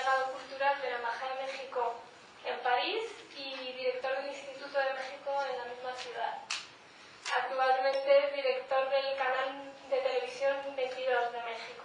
delegado cultural de la Embajada de México en París y director del Instituto de México en la misma ciudad. Actualmente es director del canal de televisión 22 de México.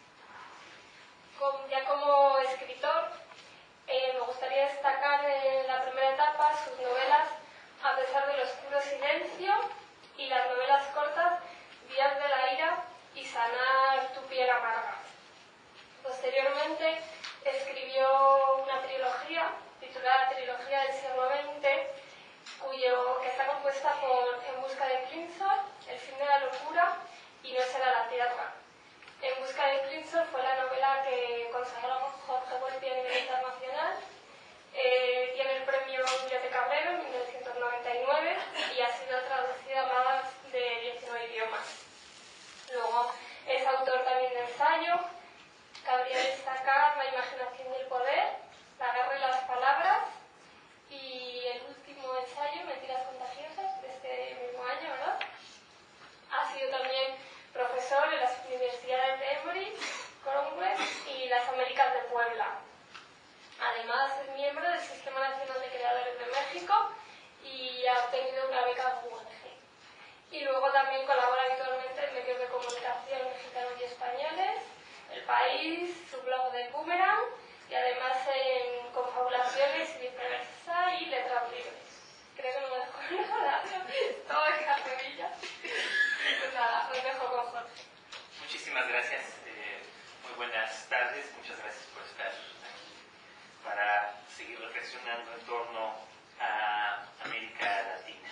Ya como escritor, me gustaría destacar en la primera etapa sus novelas A pesar del oscuro silencio y las novelas cortas Días de la ira y Sanar tu piel amarga. Posteriormente escribió una trilogía titulada Trilogía del siglo XX, que está compuesta por En busca de Plimsoll, El fin de la locura y No será la tierra. En busca de Plimsoll fue la novela que consagró a Jorge Volpi a nivel internacional. Tiene el premio Biblioteca Breve en 1999 y ha sido traducida a más de 19 idiomas. Luego es autor también de ensayo. Cabría destacar La imaginación y el poder, La guerra y las palabras y el último ensayo, Mentiras contagiosas, de este mismo año, ¿verdad? Ha sido también profesor en las universidades de Emory, Cornwall y las Américas de Puebla. Además es miembro del Sistema Nacional de Creadores de México y ha obtenido una beca Guggenheim. Y luego también colabora habitualmente en medios de comunicación mexicanos y españoles, El País, su blog de Boomerang y además en Confabulaciones y Viceversa y Letras Libres. Creo que no me dejo nada, todo en carterilla. Pues nada, os dejo con Jorge. Muchísimas gracias, muy buenas tardes, muchas gracias por estar aquí para seguir reflexionando en torno a América Latina.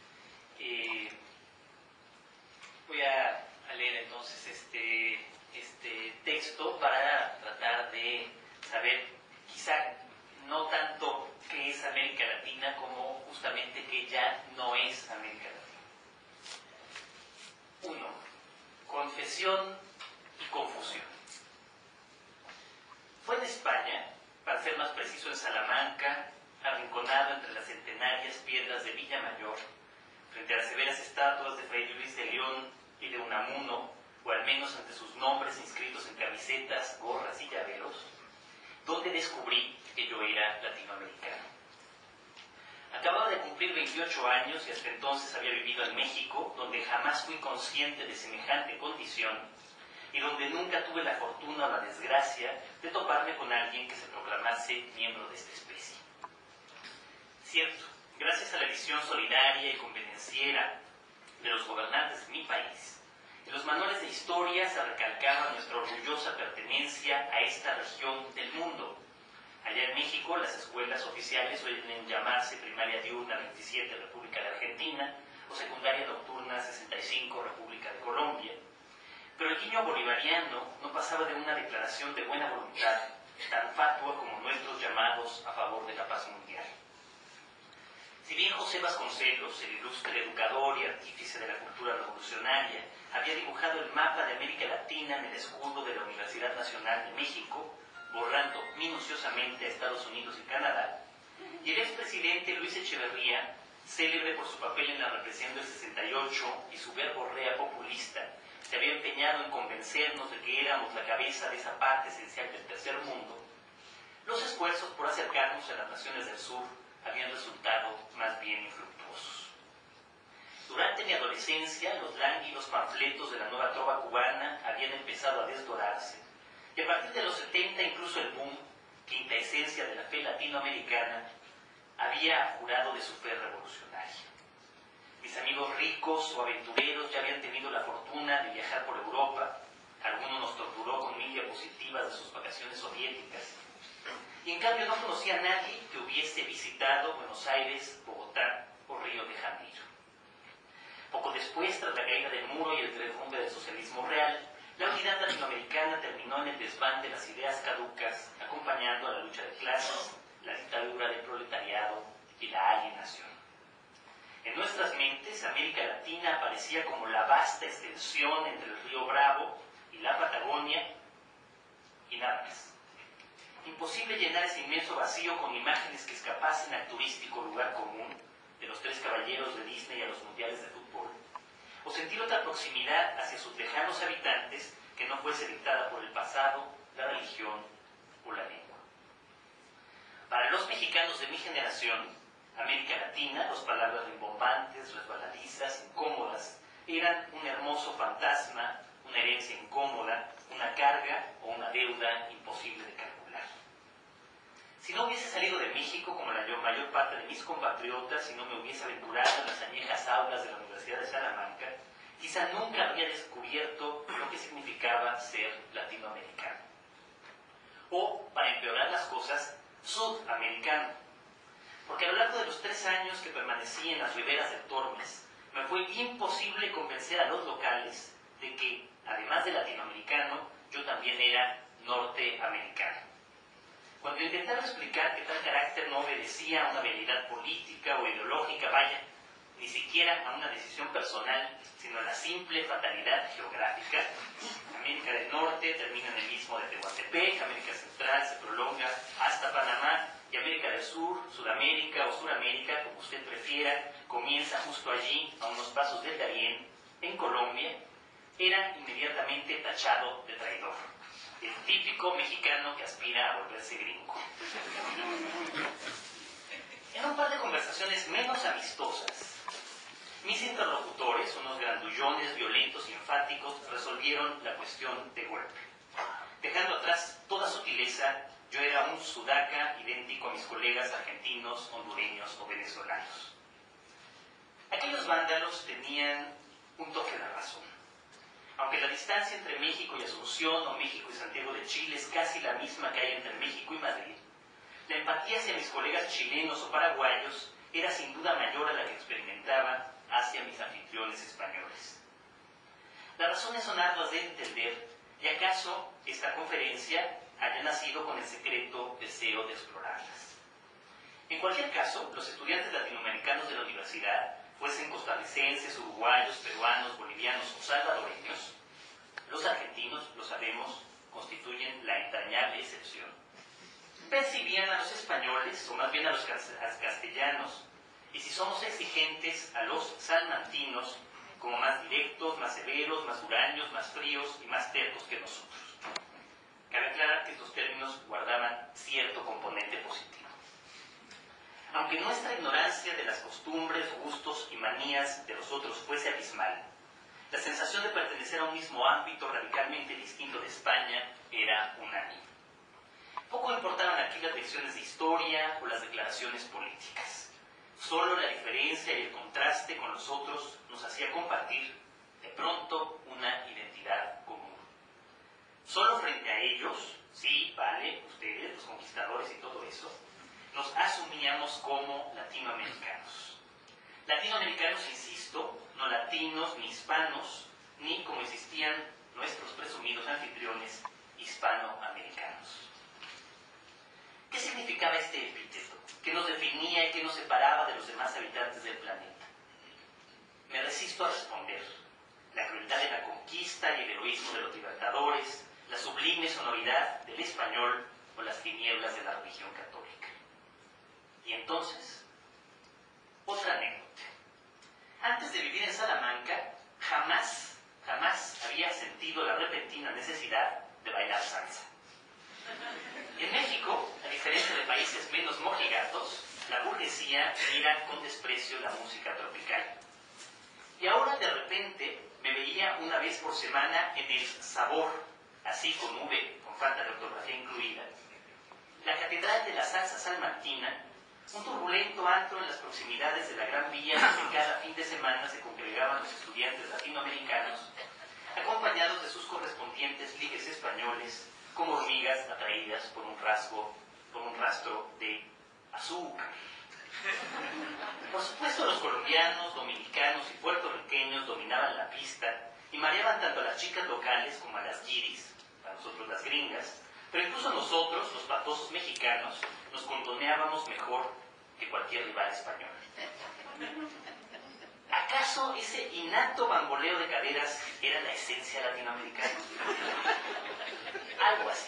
Voy a leer entonces este texto para tratar de saber, quizá no tanto qué es América Latina como justamente qué ya no es América Latina. 1. Confesión y confusión. Fue en España, para ser más preciso en Salamanca, arrinconado entre las centenarias piedras de Villamayor, frente a las severas estatuas de Fray Luis de León y de Unamuno, o al menos ante sus nombres inscritos en camisetas, gorras y llaveros, donde descubrí que yo era latinoamericano. Acababa de cumplir 28 años y hasta entonces había vivido en México, donde jamás fui consciente de semejante condición y donde nunca tuve la fortuna o la desgracia de toparme con alguien que se proclamase miembro de esta especie. Cierto, gracias a la visión solidaria y convenenciera de los gobernantes de mi país, en los manuales de historia se recalcaba nuestra orgullosa pertenencia a esta región del mundo. Allá en México, las escuelas oficiales suelen llamarse Primaria Diurna 27, República de Argentina, o Secundaria Nocturna 65, República de Colombia. Pero el guiño bolivariano no pasaba de una declaración de buena voluntad, tan fatua como nuestros llamados a favor de la paz mundial. Si bien José Vasconcelos, el ilustre educador y artífice de la cultura revolucionaria, había dibujado el mapa de América Latina en el escudo de la Universidad Nacional de México, borrando minuciosamente a Estados Unidos y Canadá, y el expresidente Luis Echeverría, célebre por su papel en la represión del 68 y su verborrea populista, se había empeñado en convencernos de que éramos la cabeza de esa parte esencial del tercer mundo, los esfuerzos por acercarnos a las naciones del sur habían resultado más bien infructuosos. Durante mi adolescencia, los lánguidos panfletos de la nueva trova cubana habían empezado a desdorarse, y a partir de los 70 incluso el boom, quinta esencia de la fe latinoamericana, había jurado de su fe revolucionaria. Mis amigos ricos o aventureros ya habían tenido la fortuna de viajar por Europa, alguno nos torturó con 1000 diapositivas de sus vacaciones soviéticas, y en cambio no conocía a nadie que hubiese visitado Buenos Aires, Bogotá o Río de Janeiro. Poco después, tras la caída del muro y el derrumbe del socialismo real, la unidad latinoamericana terminó en el desván de las ideas caducas, acompañando a la lucha de clases, la dictadura del proletariado y la alienación. En nuestras mentes, América Latina aparecía como la vasta extensión entre el río Bravo y la Patagonia y nada más. Imposible llenar ese inmenso vacío con imágenes que escapasen al turístico lugar común de los tres caballeros de Disney a los mundiales de fútbol, o sentir otra proximidad hacia sus lejanos habitantes que no fuese dictada por el pasado, la religión o la lengua. los de mi generación, América Latina, dos palabras rimbombantes, resbaladizas, incómodas, eran un hermoso fantasma, una herencia incómoda, una carga o una deuda imposible de calcular. Si no hubiese salido de México como la mayor parte de mis compatriotas y no me hubiese aventurado en las añejas aulas de la Universidad de Salamanca, quizá nunca habría descubierto lo que significaba ser latinoamericano. O, para empeorar las cosas, sudamericano. Porque a lo largo de los 3 años que permanecí en las riberas del Tormes, me fue imposible convencer a los locales de que, además de latinoamericano, yo también era norteamericano. Cuando intentaba explicar que tal carácter no obedecía a una habilidad política o ideológica, vaya, ni siquiera a una decisión personal, sino a la simple fatalidad geográfica, América del Norte termina en el istmo de Tehuantepec, América Central se prolonga hasta Panamá, y América del Sur, Sudamérica o Suramérica, como usted prefiera, comienza justo allí, a unos pasos del Darién, en Colombia, era inmediatamente tachado de traidor. El típico mexicano que aspira a volverse gringo. En un par de conversaciones menos amistosas, mis interlocutores, unos grandullones, violentos y enfáticos, resolvieron la cuestión de golpe. Dejando atrás toda sutileza, yo era un sudaca idéntico a mis colegas argentinos, hondureños o venezolanos. Aquellos vándalos tenían un toque de razón. Aunque la distancia entre México y Asunción o México y Santiago de Chile es casi la misma que hay entre México y Madrid, la empatía hacia mis colegas chilenos o paraguayos era sin duda mayor a la que experimentaba hacia mis anfitriones españoles. Las razones son arduas de entender, y acaso esta conferencia haya nacido con el secreto deseo de explorarlas. En cualquier caso, los estudiantes latinoamericanos de la universidad, fuesen costarricenses, uruguayos, peruanos, bolivianos o salvadoreños, los argentinos, lo sabemos, constituyen la entrañable excepción, percibían a los españoles, o más bien a los castellanos, y si somos exigentes, a los salmantinos, como más directos, más severos, más huraños, más fríos y más tercos que nosotros. Cabe aclarar que estos términos guardaban cierto componente positivo. Aunque nuestra ignorancia de las costumbres, gustos y manías de los otros fuese abismal, la sensación de pertenecer a un mismo ámbito radicalmente distinto de España era unánime. Poco importaban aquí las lecciones de historia o las declaraciones políticas. Solo la diferencia y el contraste con los otros nos hacía compartir, de pronto, una identidad común. Solo frente a ellos, sí, vale, ustedes, los conquistadores y todo eso, nos asumíamos como latinoamericanos. Latinoamericanos, insisto, no latinos ni hispanos, ni, como insistían nuestros presumidos anfitriones, hispanoamericanos. ¿Qué significaba este epíteto? ¿Qué nos definía y qué nos separaba de los demás habitantes del planeta? Me resisto a responder. La crueldad de la conquista y el heroísmo de los libertadores, la sublime sonoridad del español o las tinieblas de la religión católica. Y entonces, otra anécdota. Antes de vivir en Salamanca, jamás había sentido la repentina necesidad de bailar salsa. En México, a diferencia de países menos mojigatos, la burguesía mira con desprecio la música tropical. Y ahora de repente me veía una vez por semana en el Sabor, así con V, con falta de ortografía incluida, la Catedral de la Salsa Salmantina, un turbulento antro en las proximidades de la Gran Vía donde cada fin de semana se congregaban los estudiantes latinoamericanos, acompañados de sus correspondientes ligues españoles, como hormigas atraídas por un rastro de azúcar. Por supuesto, los colombianos, dominicanos y puertorriqueños dominaban la pista y mareaban tanto a las chicas locales como a las guiris, para nosotros las gringas, pero incluso nosotros, los patosos mexicanos, nos condoneábamos mejor que cualquier rival español. ¿Acaso ese innato bamboleo de caderas era la esencia latinoamericana? Algo así.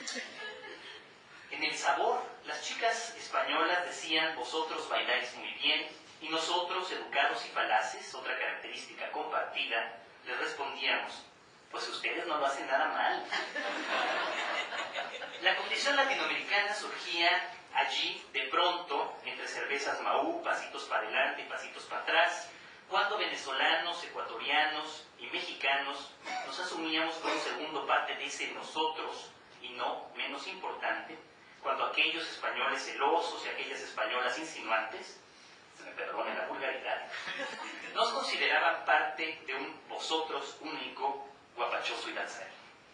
En el Sabor, las chicas españolas decían: vosotros bailáis muy bien, y nosotros, educados y falaces, otra característica compartida, les respondíamos: pues ustedes no lo hacen nada mal. La condición latinoamericana surgía allí, de pronto, entre cervezas Mahú, pasitos para adelante y pasitos para atrás, cuando venezolanos, ecuatorianos y mexicanos nos asumíamos como segundo parte de ese nosotros, y no menos importante, cuando aquellos españoles celosos y aquellas españolas insinuantes, se me perdone la vulgaridad, nos consideraban parte de un vosotros único, guapachoso y danzarín.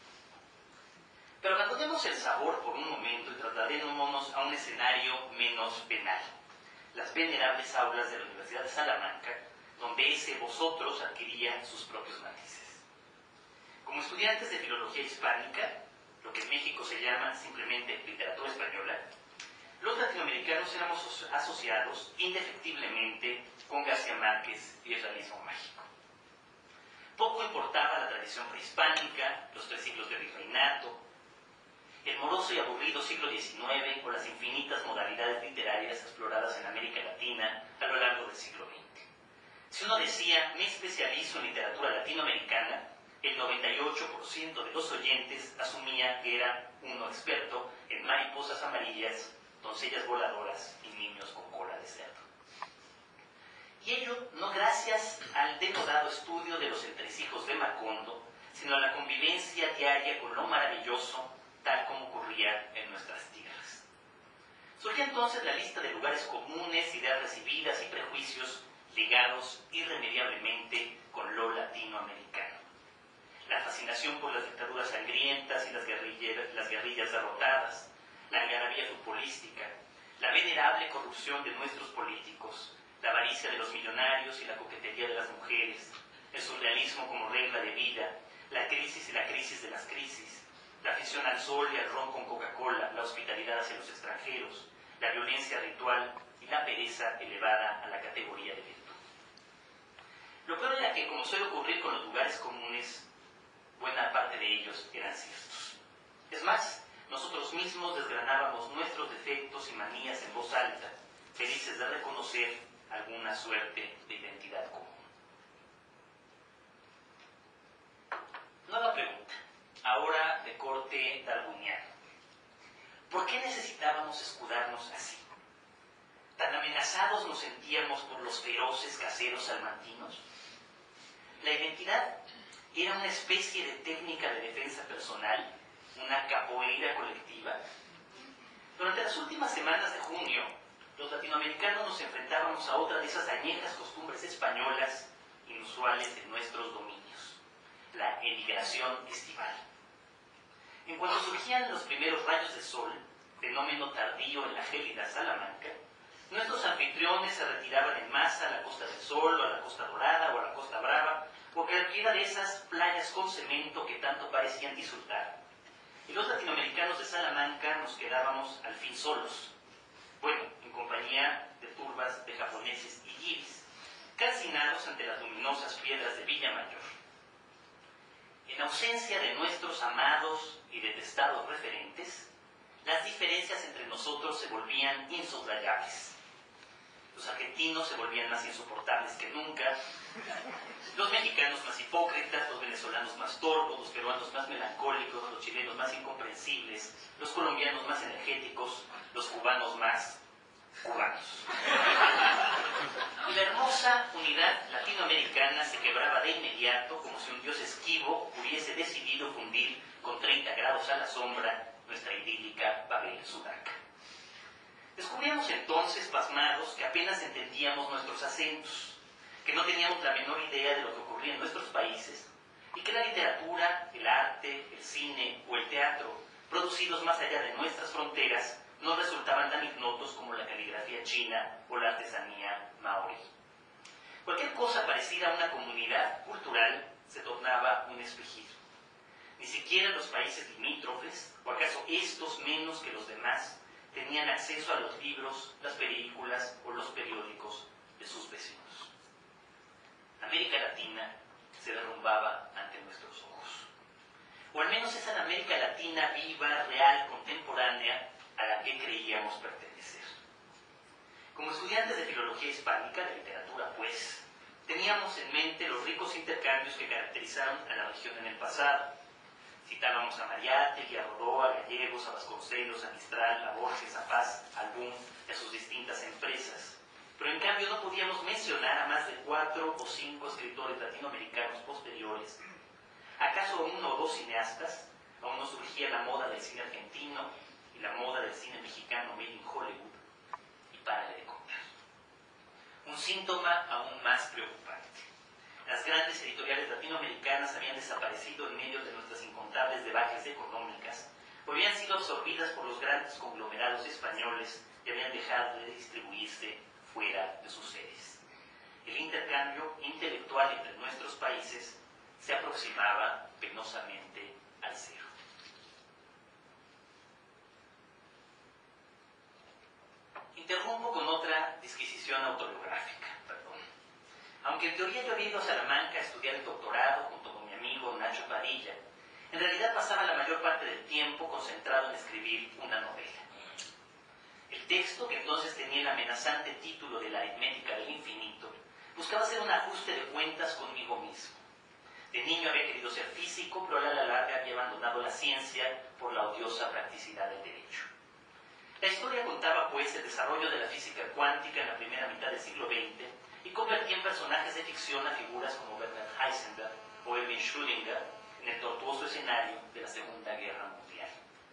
Pero abandonemos el sabor por un momento y trasladémonos a un escenario menos penal, las venerables aulas de la Universidad de Salamanca, donde ese vosotros adquiría sus propios matices. Como estudiantes de filología hispánica, lo que en México se llama simplemente literatura española, los latinoamericanos éramos asociados indefectiblemente con García Márquez y el realismo mágico. Poco importaba la tradición prehispánica, los 3 siglos de virreinato, el moroso y aburrido siglo XIX o las infinitas modalidades literarias exploradas en América Latina a lo largo del siglo XX. Si uno decía, me especializo en literatura latinoamericana, el 98% de los oyentes asumía que era uno experto en mariposas amarillas, doncellas voladoras y niños con cola de cerdo. Y ello no gracias al denodado estudio de los entresijos de Macondo, sino a la convivencia diaria con lo maravilloso, tal como ocurría en nuestras tierras. Surgió entonces la lista de lugares comunes, ideas recibidas y prejuicios ligados irremediablemente con lo latinoamericano. La fascinación por las dictaduras sangrientas y las guerrillas derrotadas, la algarabía futbolística, la venerable corrupción de nuestros políticos, la avaricia de los millonarios y la coquetería de las mujeres, el surrealismo como regla de vida, la crisis y la crisis de las crisis, la afición al sol y al ron con Coca-Cola, la hospitalidad hacia los extranjeros, la violencia ritual y la pereza elevada a la categoría de virtud. Lo peor era que, como suele ocurrir con los lugares comunes, buena parte de ellos eran ciertos. Es más, nosotros mismos desgranábamos nuestros defectos y manías en voz alta, felices de reconocer alguna suerte de identidad común. Nueva pregunta, ahora de corte darwiniano. ¿Por qué necesitábamos escudarnos así? ¿Tan amenazados nos sentíamos por los feroces caseros salmantinos? La identidad era una especie de técnica de defensa personal, una capoeira colectiva. Durante las últimas semanas de junio, los latinoamericanos nos enfrentábamos a otra de esas añejas costumbres españolas inusuales en nuestros dominios, la emigración estival. En cuanto surgían los primeros rayos de sol, fenómeno tardío en la gélida Salamanca, nuestros anfitriones se retiraban en masa a la Costa del Sol, o a la Costa Dorada, o a la Costa Brava, o cualquiera de esas playas con cemento que tanto parecían disfrutar. Y los latinoamericanos de Salamanca nos quedábamos al fin solos, bueno, en compañía de turbas de japoneses y guiris, calcinados ante las luminosas piedras de Villamayor. En ausencia de nuestros amados y detestados referentes, las diferencias entre nosotros se volvían insoslayables. Los argentinos se volvían más insoportables que nunca, los mexicanos más hipócritas, los venezolanos más torpos, los peruanos más melancólicos, los chilenos más incomprensibles, los colombianos más energéticos, los cubanos más cubanos. Y la hermosa unidad latinoamericana se quebraba de inmediato, como si un dios esquivo hubiese decidido fundir con 30 grados a la sombra nuestra idílica Babel Sudaca. Descubríamos entonces, pasmados, que apenas entendíamos nuestros acentos, que no teníamos la menor idea de lo que ocurría en nuestros países, y que la literatura, el arte, el cine o el teatro, producidos más allá de nuestras fronteras, no resultaban tan ignotos como la caligrafía china o la artesanía maorí. Cualquier cosa parecida a una comunidad cultural se tornaba un espejismo. Ni siquiera los países limítrofes, o acaso estos menos que los demás, tenían acceso a los libros, las películas o los periódicos de sus vecinos. América Latina se derrumbaba ante nuestros ojos. O al menos esa América Latina viva, real, contemporánea, a la que creíamos pertenecer. Como estudiantes de filología hispánica, de literatura pues, teníamos en mente los ricos intercambios que caracterizaron a la región en el pasado. Citábamos a Mariátegui, a Rodó, a Gallegos, a Vasconcelos, a Mistral, a Borges, a Paz, a Album y a sus distintas empresas. Pero en cambio no podíamos mencionar a más de 4 o 5 escritores latinoamericanos posteriores. ¿Acaso a 1 o 2 cineastas? Aún no surgía la moda del cine argentino y la moda del cine mexicano made in Hollywood. Y párale de contar. Un síntoma aún más preocupante. Las grandes editoriales latinoamericanas habían desaparecido en medio de nuestras incontables debajes económicas, o habían sido absorbidas por los grandes conglomerados españoles y habían dejado de distribuirse fuera de sus sedes. El intercambio intelectual entre nuestros países se aproximaba penosamente al cero. Interrumpo con otra disquisición autobiográfica, Aunque en teoría yo había ido a Salamanca a estudiar el doctorado junto con mi amigo Nacho Padilla, en realidad pasaba la mayor parte del tiempo concentrado en escribir una novela. El texto, que entonces tenía el amenazante título de La aritmética del infinito, buscaba hacer un ajuste de cuentas conmigo mismo. De niño había querido ser físico, pero a la larga había abandonado la ciencia por la odiosa practicidad del derecho. La historia contaba, pues, el desarrollo de la física cuántica en la primera mitad del siglo XX y convertía en personajes de ficción a figuras como Bernard Heisenberg o Erwin Schrödinger en el tortuoso escenario de la Segunda Guerra Mundial.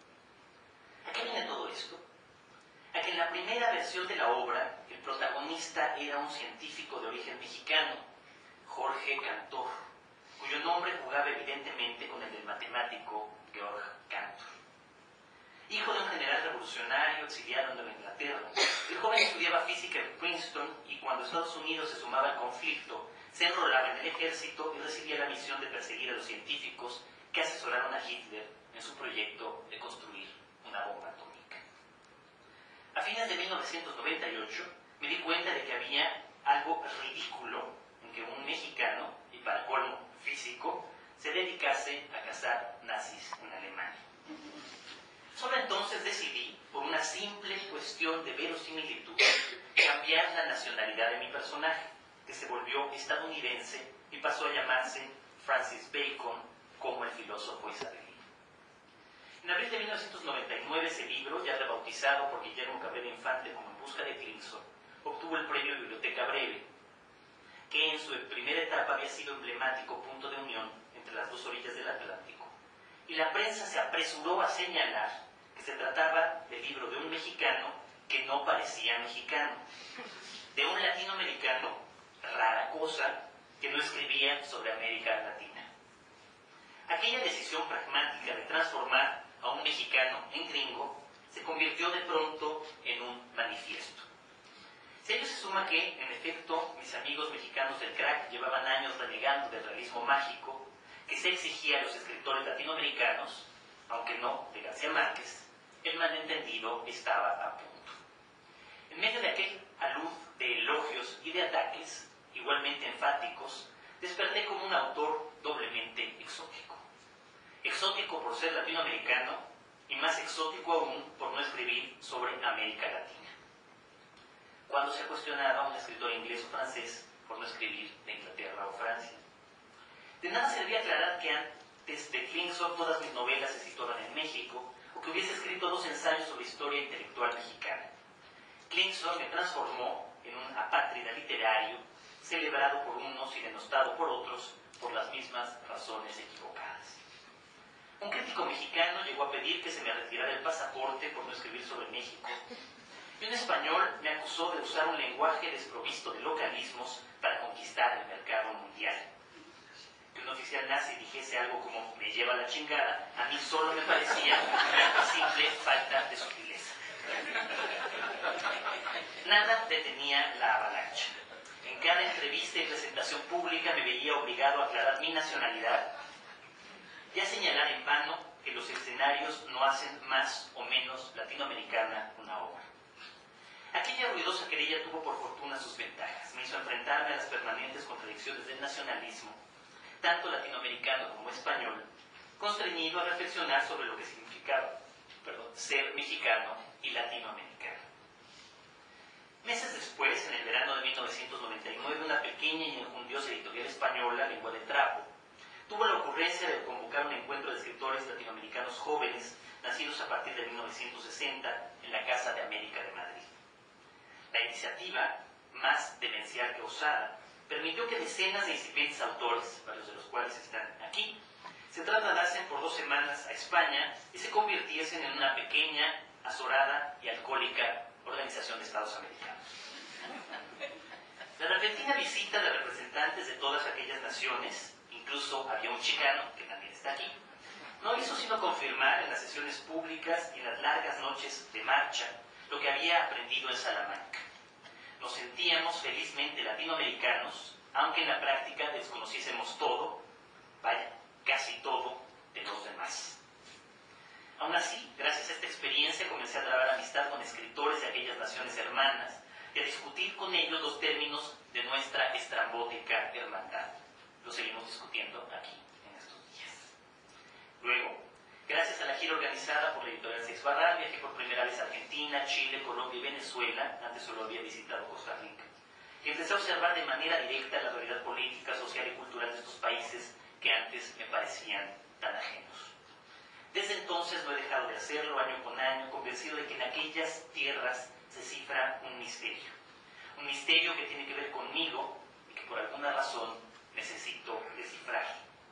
¿A qué viene todo esto? A que en la primera versión de la obra el protagonista era un científico de origen mexicano, Jorge Cantor, cuyo nombre jugaba evidentemente con el del matemático Georg Cantor. Hijo de un general revolucionario exiliado en Nueva Inglaterra, el joven estudiaba física en Princeton y cuando Estados Unidos se sumaba al conflicto, se enrolaba en el ejército y recibía la misión de perseguir a los científicos que asesoraron a Hitler en su proyecto de construir una bomba atómica. A fines de 1998 me di cuenta de que había algo ridículo en que un mexicano, y para colmo físico, se dedicase a cazar nazis en Alemania. Solo entonces decidí, por una simple cuestión de verosimilitud, cambiar la nacionalidad de mi personaje, que se volvió estadounidense y pasó a llamarse Francis Bacon, como el filósofo isabelino. En abril de 1999 ese libro, ya rebautizado por Guillermo Cabrera Infante como En busca de Clinson, obtuvo el premio Biblioteca Breve, que en su primera etapa había sido emblemático punto de unión entre las dos orillas del Atlántico. Y la prensa se apresuró a señalar que se trataba del libro de un mexicano que no parecía mexicano, de un latinoamericano, rara cosa, que no escribía sobre América Latina. Aquella decisión pragmática de transformar a un mexicano en gringo se convirtió de pronto en un manifiesto. Si a ello se suma que, en efecto, mis amigos mexicanos del crack llevaban años renegando del realismo mágico que se exigía a los escritores latinoamericanos, aunque no de García Márquez, el malentendido estaba a punto. En medio de aquel alud de elogios y de ataques, igualmente enfáticos, desperté como un autor doblemente exótico. Exótico por ser latinoamericano y más exótico aún por no escribir sobre América Latina. Cuando se cuestionaba a un escritor inglés o francés por no escribir de Inglaterra o Francia. De nada servía aclarar que antes de Clinson todas mis novelas se situaban en México o que hubiese escrito 2 ensayos sobre historia intelectual mexicana. Clinson me transformó en un apátrida literario, celebrado por unos y denostado por otros por las mismas razones equivocadas. Un crítico mexicano llegó a pedir que se me retirara el pasaporte por no escribir sobre México. Y un español me acusó de usar un lenguaje desprovisto de localismos para conquistar el mercado mundial. Que un oficial nazi dijese algo como "me lleva la chingada", a mí solo me parecía una simple falta de sutileza. Nada detenía la avalancha. En cada entrevista y presentación pública me veía obligado a aclarar mi nacionalidad y a señalar en vano que los escenarios no hacen más o menos latinoamericana una obra. Aquella ruidosa querella tuvo por fortuna sus ventajas. Me hizo enfrentarme a las permanentes contradicciones del nacionalismo, tanto latinoamericano como español, constreñido a reflexionar sobre lo que significaba ser mexicano y latinoamericano. Meses después, en el verano de 1999, una pequeña y enjundiosa editorial española, Lengua de Trapo, tuvo la ocurrencia de convocar un encuentro de escritores latinoamericanos jóvenes nacidos a partir de 1960 en la Casa de América de Madrid. La iniciativa, más demencial que osada, permitió que decenas de incipientes autores, varios de los cuales están aquí, se trasladasen por 2 semanas a España y se convirtiesen en una pequeña, azorada y alcohólica Organización de Estados Americanos. La repentina visita de representantes de todas aquellas naciones, incluso había un chicano, que también está aquí, no hizo sino confirmar en las sesiones públicas y en las largas noches de marcha lo que había aprendido en Salamanca. Nos sentíamos felizmente latinoamericanos, aunque en la práctica desconociésemos todo, vaya, casi todo, de los demás. Aún así, gracias a esta experiencia comencé a trabar amistad con escritores de aquellas naciones hermanas y a discutir con ellos los términos de nuestra estrambótica hermandad. Lo seguimos discutiendo aquí en estos días. Luego, gracias a la gira organizada por la editorial Sex Barral, viajé por primera vez a Argentina, Chile, Colombia y Venezuela, antes solo había visitado Costa Rica, y empecé a observar de manera directa la realidad política, social y cultural de estos países que antes me parecían tan ajenos. Desde entonces no he dejado de hacerlo año con año, convencido de que en aquellas tierras se cifra un misterio que tiene que ver conmigo y que por alguna razón necesito descifrar.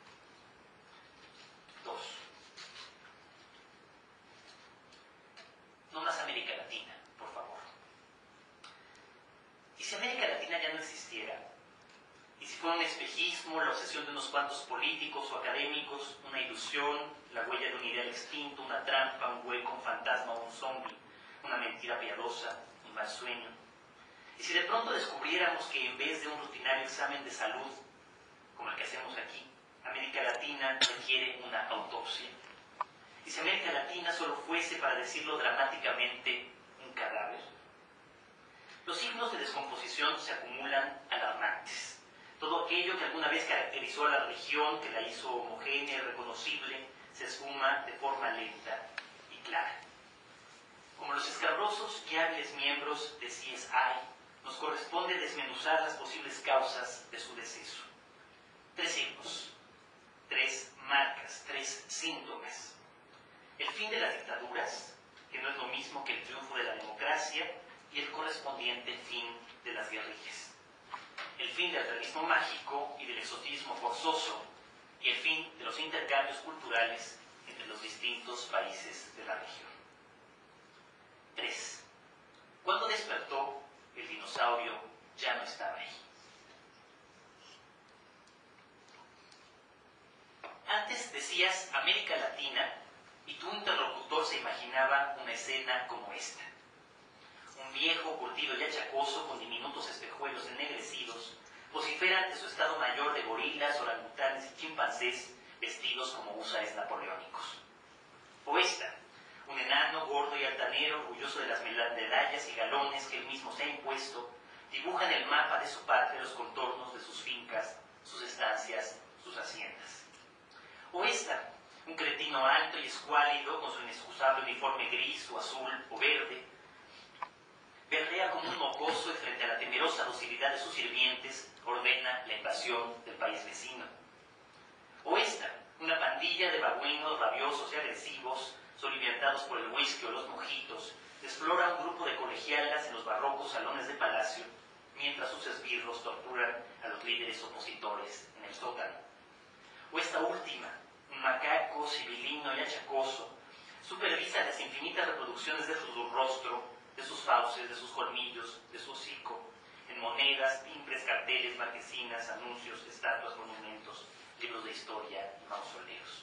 2. No más América Latina, por favor. ¿Y si América Latina ya no existiera? ¿Y si fuera un espejismo, la obsesión de unos cuantos políticos o académicos, una ilusión, la huella de un ideal extinto, una trampa, un hueco, un fantasma o un zombie, una mentira piadosa, un mal sueño? ¿Y si de pronto descubriéramos que en vez de un rutinario examen de salud, como el que hacemos aquí, América Latina requiere una autopsia? ¿Y si América Latina solo fuese, para decirlo dramáticamente, un cadáver? Los signos de descomposición se acumulan alarmantes. Todo aquello que alguna vez caracterizó a la región, que la hizo homogénea y reconocible, se esfuma de forma lenta y clara. Como los escabrosos y hábiles miembros de CSI, nos corresponde desmenuzar las posibles causas de su deceso. 3 signos, 3 marcas, 3 síntomas. El fin de las dictaduras, que no es lo mismo que el triunfo de la democracia, y el correspondiente fin de las guerrillas. El fin del realismo mágico y del exotismo forzoso, y el fin de los intercambios culturales entre los distintos países de la región. 3. Cuando despertó, el dinosaurio ya no estaba ahí. Antes decías América Latina y tu interlocutor se imaginaba una escena como esta. Un viejo, curtido y achacoso, con diminutos espejuelos ennegrecidos, vocifera ante su estado mayor de gorilas, orangutanes y chimpancés vestidos como húsares napoleónicos. O esta, un enano, gordo y altanero, orgulloso de las medallas y galones que él mismo se ha impuesto, dibuja en el mapa de su patria los contornos de sus fincas, sus estancias, sus haciendas. O esta, un cretino alto y escuálido, con su inexcusable uniforme gris o azul o verde, berrea como un mocoso y frente a la temerosa docilidad de sus sirvientes ordena la invasión del país vecino. O esta, una pandilla de babuinos rabiosos y agresivos, soliviantados por el whisky o los mojitos, explora un grupo de colegialas en los barrocos salones de palacio, mientras sus esbirros torturan a los líderes opositores en el sótano. O esta última, un macaco civilino y achacoso, supervisa las infinitas reproducciones de su rostro, de sus fauces, de sus colmillos, de su hocico, en monedas, timbres, carteles, marquesinas, anuncios, estatuas, monumentos, libros de historia y mausoleos.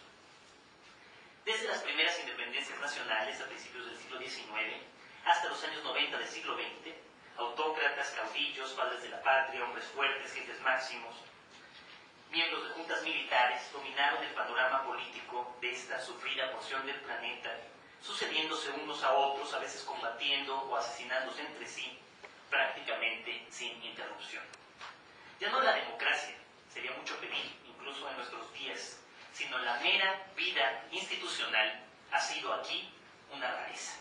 Desde las primeras independencias nacionales a principios del siglo XIX hasta los años 90 del siglo XX, autócratas, caudillos, padres de la patria, hombres fuertes, jefes máximos, miembros de juntas militares dominaron el panorama político de esta sufrida porción del planeta, sucediéndose unos a otros, a veces combatiendo o asesinándose entre sí, prácticamente sin interrupción. Ya no la democracia, sería mucho pedir, incluso en nuestros días, sino la mera vida institucional ha sido aquí una rareza.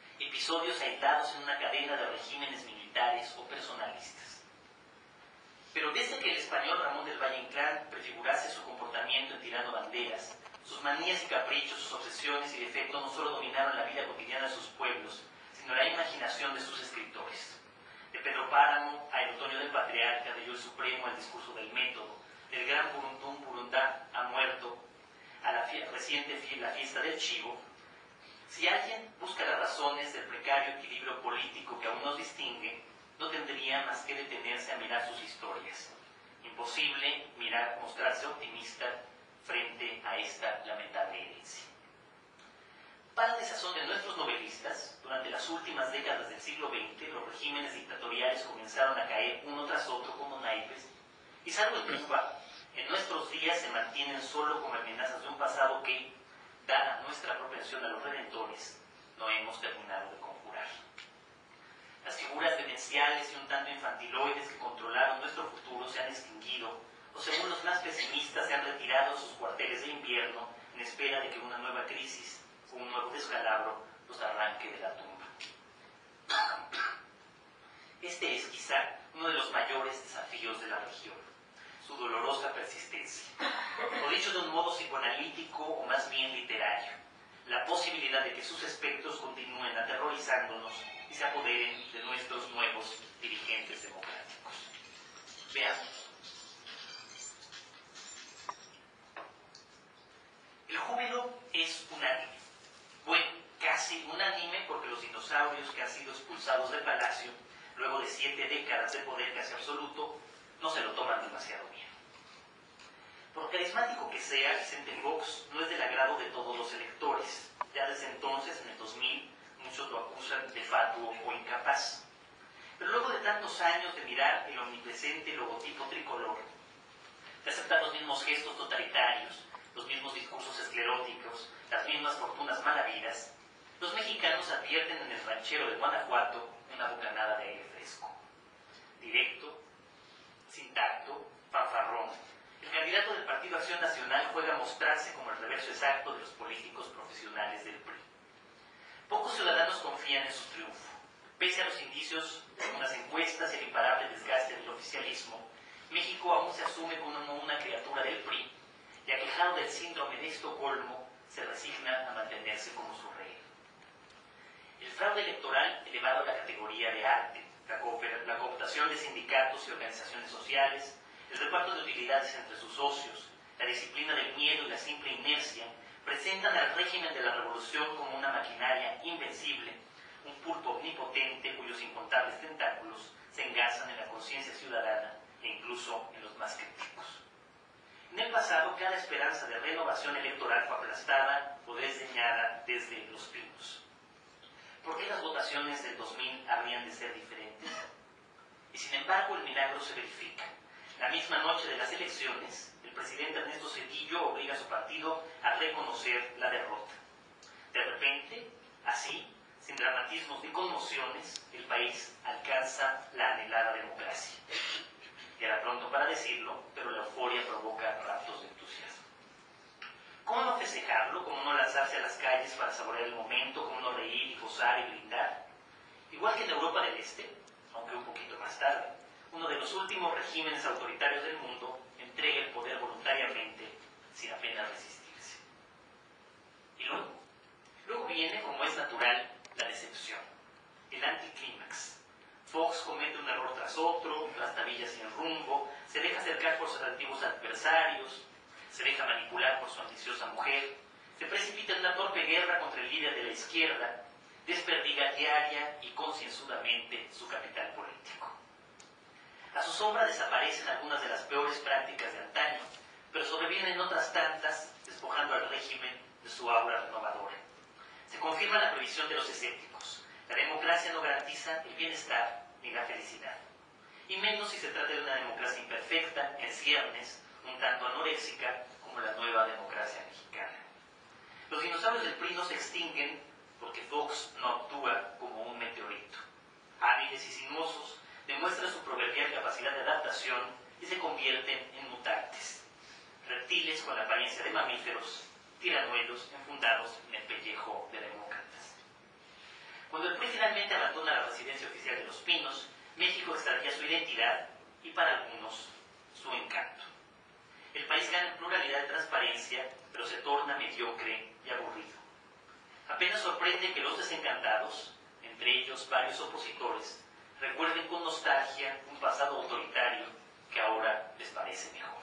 Episodios aislados en una cadena de regímenes militares o personalistas. Pero desde que el español Ramón del Valle Inclán prefigurase su comportamiento en tirando banderas, sus manías y caprichos, sus obsesiones y defectos no solo dominaron la vida cotidiana de sus pueblos, sino la imaginación de sus escritores. De Pedro Páramo a El otoño del patriarca, de Yo el Supremo al discurso del método, del gran Puruntum Purundá ha muerto, a la reciente la fiesta del chivo. Si alguien busca las razones del precario equilibrio político que aún nos distingue, no tendría más que detenerse a mirar sus historias. Imposible mostrarse optimista frente a esta lamentable herencia. Para desazón de nuestros novelistas, durante las últimas décadas del siglo XX, los regímenes dictatoriales comenzaron a caer uno tras otro como naipes, y salvo en Cuba, en nuestros días se mantienen solo como amenazas de un pasado que, dada nuestra propensión a los redentores, no hemos terminado de conjurar. Las figuras demenciales y un tanto infantiloides que controlaron nuestro futuro se han extinguido, o según los más pesimistas se han retirado a sus cuarteles de invierno en espera de que una nueva crisis o un nuevo descalabro los arranque de la tumba. Este es quizá uno de los mayores desafíos de la región, su dolorosa persistencia, o dicho de un modo psicoanalítico o más bien literario, la posibilidad de que sus espectros continúen aterrorizándonos y se apoderen de nuestros nuevos dirigentes democráticos. Veamos. El júbilo es unánime. Bueno, casi unánime porque los dinosaurios que han sido expulsados del palacio, luego de 7 décadas de poder casi absoluto, no se lo toman demasiado bien. Por carismático que sea, Vicente Fox no es del agrado de todos los electores. Ya desde entonces, en el 2000, muchos lo acusan de fatuo o incapaz. Pero luego de tantos años de mirar el omnipresente logotipo tricolor, de aceptar los mismos gestos totalitarios, los mismos discursos escleróticos, las mismas fortunas malavidas, los mexicanos advierten en el ranchero de Guanajuato una bocanada de aire fresco. Directo, sin tacto, fanfarrón, el candidato del Partido Acción Nacional juega a mostrarse como el reverso exacto de los políticos profesionales del PRI. Pocos ciudadanos confían en su triunfo. Pese a los indicios de algunas encuestas y el imparable desgaste del oficialismo, México aún se asume como una criatura del PRI y, aquejado del síndrome de Estocolmo, se resigna a mantenerse como su rey. El fraude electoral elevado a la categoría de arte, la cooptación de sindicatos y organizaciones sociales, el reparto de utilidades entre sus socios, la disciplina del miedo y la simple inercia presentan al régimen de la revolución como una maquinaria invencible, un pulpo omnipotente cuyos incontables tentáculos se engarzan en la conciencia ciudadana e incluso en los más críticos. En el pasado, cada esperanza de renovación electoral fue aplastada o desdeñada desde los pinos. ¿Por qué las votaciones del 2000 habrían de ser diferentes? Y sin embargo, el milagro se verifica. La misma noche de las elecciones, el presidente Ernesto Zedillo obliga a su partido a reconocer la derrota. De repente, así, sin dramatismos ni conmociones, el país alcanza la anhelada democracia. Era pronto para decirlo, pero la euforia provoca raptos de entusiasmo. ¿Cómo no festejarlo? ¿Cómo no lanzarse a las calles para saborear el momento? ¿Cómo no reír y gozar y brindar? Igual que en Europa del Este, aunque un poquito más tarde, uno de los últimos regímenes autoritarios del mundo entrega el poder voluntariamente, sin apenas resistirse. Y luego viene, como es natural, la decepción, el anticlímax. Fox comete un error tras otro, trastabilla sin rumbo, se deja acercar por sus antiguos adversarios, se deja manipular por su ambiciosa mujer, se precipita en una torpe guerra contra el líder de la izquierda, desperdiga diaria y concienzudamente su capital político. A su sombra desaparecen algunas de las peores prácticas de antaño, pero sobrevienen otras tantas, despojando al régimen de su aura renovadora. Se confirma la previsión de los escépticos. La democracia no garantiza el bienestar ni la felicidad. Y menos si se trata de una democracia imperfecta, en ciernes, un tanto anoréxica como la nueva democracia mexicana. Los dinosaurios del PRI no se extinguen porque Fox no actúa como un meteorito. Hábiles y sinuosos, demuestran su proverbial capacidad de adaptación y se convierten en mutantes. Reptiles con la apariencia de mamíferos, tiranuelos enfundados en el pellejo de demócratas. Cuando el PRI finalmente abandona la residencia oficial de Los Pinos, México extravía su identidad y para algunos su encanto. El país gana en pluralidad de transparencia, pero se torna mediocre y aburrido. Apenas sorprende que los desencantados, entre ellos varios opositores, recuerden con nostalgia un pasado autoritario que ahora les parece mejor.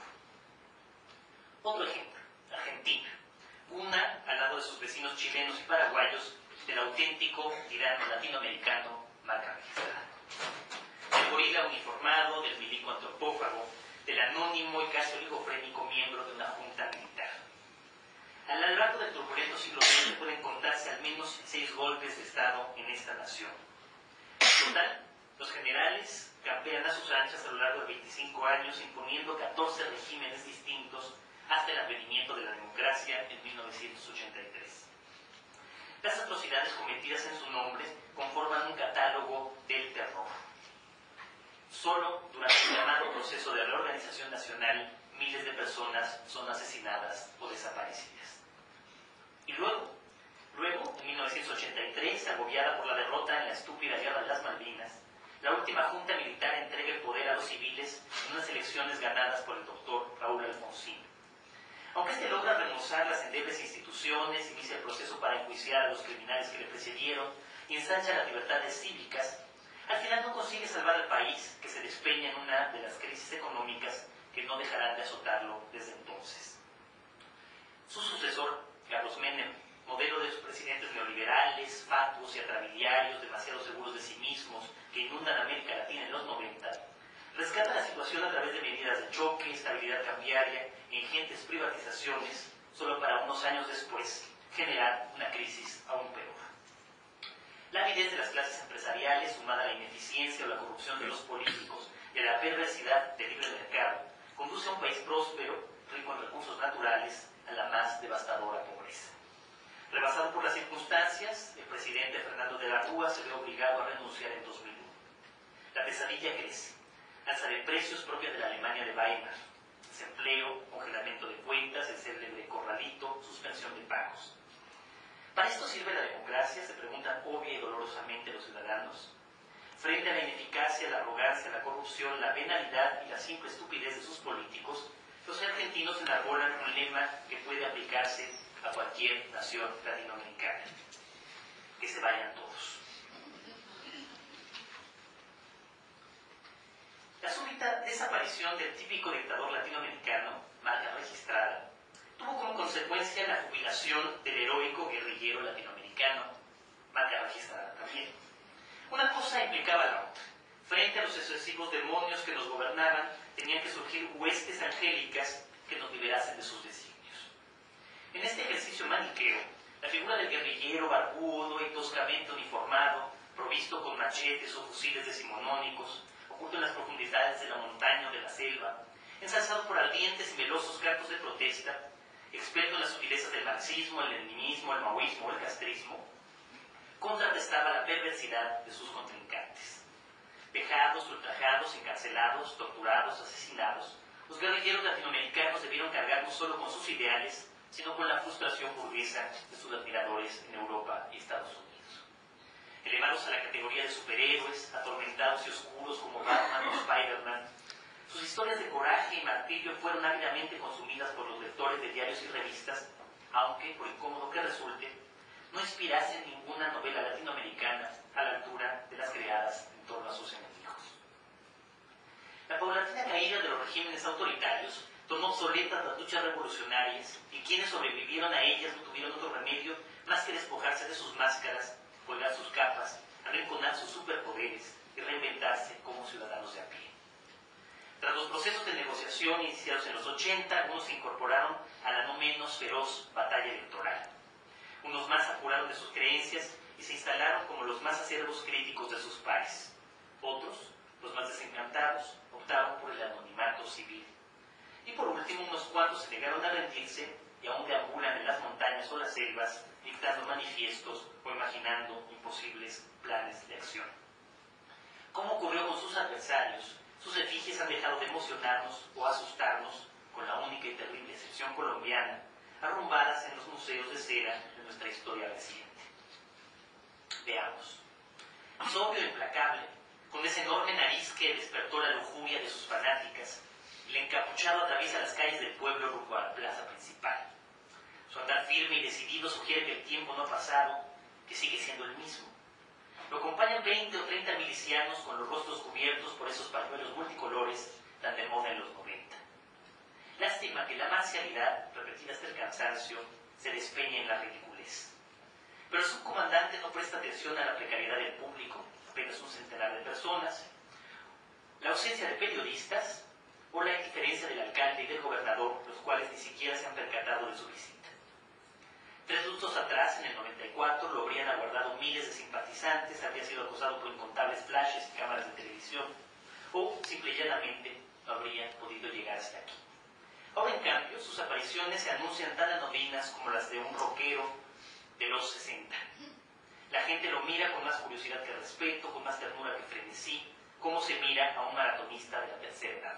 Otro ejemplo, Argentina, una al lado de sus vecinos chilenos y paraguayos del auténtico tirano latinoamericano marca registrada. Del gorila uniformado, del milico antropófago, del anónimo y casi oligofrénico miembro de una junta militar. A lo largo del turbulento siglo XX pueden contarse al menos 6 golpes de Estado en esta nación. En total, los generales campean a sus anchas a lo largo de 25 años, imponiendo 14 regímenes distintos hasta el advenimiento de la democracia en 1983. Las atrocidades cometidas en su nombre conforman un catálogo del terror. Solo durante el llamado proceso de reorganización nacional, miles de personas son asesinadas o desaparecidas. Y luego, en 1983, agobiada por la derrota en la estúpida guerra de las Malvinas, la última junta militar entrega el poder a los civiles en unas elecciones ganadas por el doctor Raúl Alfonsín. Aunque este logra remozar las endebles instituciones, inicia el proceso para enjuiciar a los criminales que le precedieron y ensancha las libertades cívicas, al final no consigue salvar al país, que se despeña en una de las crisis económicas que no dejarán de azotarlo desde entonces. Su sucesor, Carlos Menem, modelo de sus presidentes neoliberales, fatuos y atrabiliarios, demasiado seguros de sí mismos, que inundan América Latina en los 90, rescata la situación a través de medidas de choque, estabilidad cambiaria e ingentes privatizaciones, solo para unos años después generar una crisis aún peor. La avidez de las clases empresariales, sumada a la ineficiencia o la corrupción de los políticos y a la perversidad del libre mercado, conduce a un país próspero, rico en recursos naturales, a la más devastadora pobreza. Rebasado por las circunstancias, el presidente Fernando de la Rúa se ve obligado a renunciar en 2001. La pesadilla crece. Alza de precios propia de la Alemania de Weimar. Desempleo, congelamiento de cuentas, el célebre corralito, suspensión de pagos. ¿Para esto sirve la democracia?, se preguntan obvia y dolorosamente los ciudadanos. Frente a la ineficacia, la arrogancia, la corrupción, la venalidad y la simple estupidez de sus políticos, los argentinos enarbolan un lema que puede aplicarse a cualquier nación latinoamericana: que se vayan todos. La súbita desaparición del típico dictador latinoamericano, marca registrada, tuvo como consecuencia la jubilación del heroico guerrillero latinoamericano, marca registrada también. Una cosa implicaba la otra. Frente a los excesivos demonios que nos gobernaban, tenían que surgir huestes angélicas que nos liberasen de sus designios. En este ejercicio maniqueo, la figura del guerrillero barbudo y toscamente uniformado, provisto con machetes o fusiles decimonónicos, oculto en las profundidades de la montaña o de la selva, ensalzado por ardientes y velosos cantos de protesta, experto en las sutilezas del marxismo, el leninismo, el maoísmo o el castrismo, contrarrestaba la perversidad de sus contrincantes. Vejados, ultrajados, encarcelados, torturados, asesinados, los guerrilleros latinoamericanos debieron cargar no solo con sus ideales, sino con la frustración burguesa de sus admiradores en Europa y Estados Unidos. Elevados a la categoría de superhéroes, atormentados y oscuros como Batman o Spider-Man, sus historias de coraje y martirio fueron ávidamente consumidas por los lectores de diarios y revistas, aunque, por incómodo que resulte, no inspirasen ninguna novela latinoamericana a la altura de las creadas en torno a sus enemigos. La paulatina caída de los regímenes autoritarios tornó obsoletas las luchas revolucionarias y quienes sobrevivieron a ellas no tuvieron otro remedio más que despojarse de sus máscaras, colgar sus capas, arrinconar sus superpoderes y reinventarse como ciudadanos de a pie. Tras los procesos de negociación iniciados en los 80, algunos se incorporaron a la no menos feroz batalla electoral. Unos más apuraron de sus creencias y se instalaron como los más acerbos críticos de sus pares. Otros, los más desencantados, optaron por el anonimato civil. Y por último, unos cuantos se negaron a rendirse y aún deambulan en las montañas o las selvas, dictando manifiestos o imaginando imposibles planes de acción. Como ocurrió con sus adversarios, sus efigies han dejado de emocionarnos o asustarnos, con la única y terrible excepción colombiana, arrumbadas en los museos de cera de nuestra historia reciente. Veamos. Sobrio e implacable, con esa enorme nariz que despertó la lujuria de sus fanáticas, el encapuchado atraviesa las calles del pueblo rumbo a la plaza principal. Su andar firme y decidido sugiere que el tiempo no ha pasado, que sigue siendo el mismo. Lo acompañan 20 o 30 milicianos con los rostros cubiertos por esos pañuelos multicolores tan de moda en los 90. Lástima que la marcialidad, repetida hasta el cansancio, se despeña en la ridiculez. Pero el subcomandante no presta atención a la precariedad del público, apenas un centenar de personas, la ausencia de periodistas o la indiferencia del alcalde y del gobernador, los cuales ni siquiera se han percatado de su visita. 3 lustros atrás, en el 94, lo habrían aguardado miles de simpatizantes, habría sido acosado por incontables flashes y cámaras de televisión, o simple y llanamente no habría podido llegar hasta aquí. Ahora, en cambio, sus apariciones se anuncian tan anodinas como las de un rockero de los 60. La gente lo mira con más curiosidad que respeto, con más ternura que frenesí, como se mira a un maratonista de la tercera edad.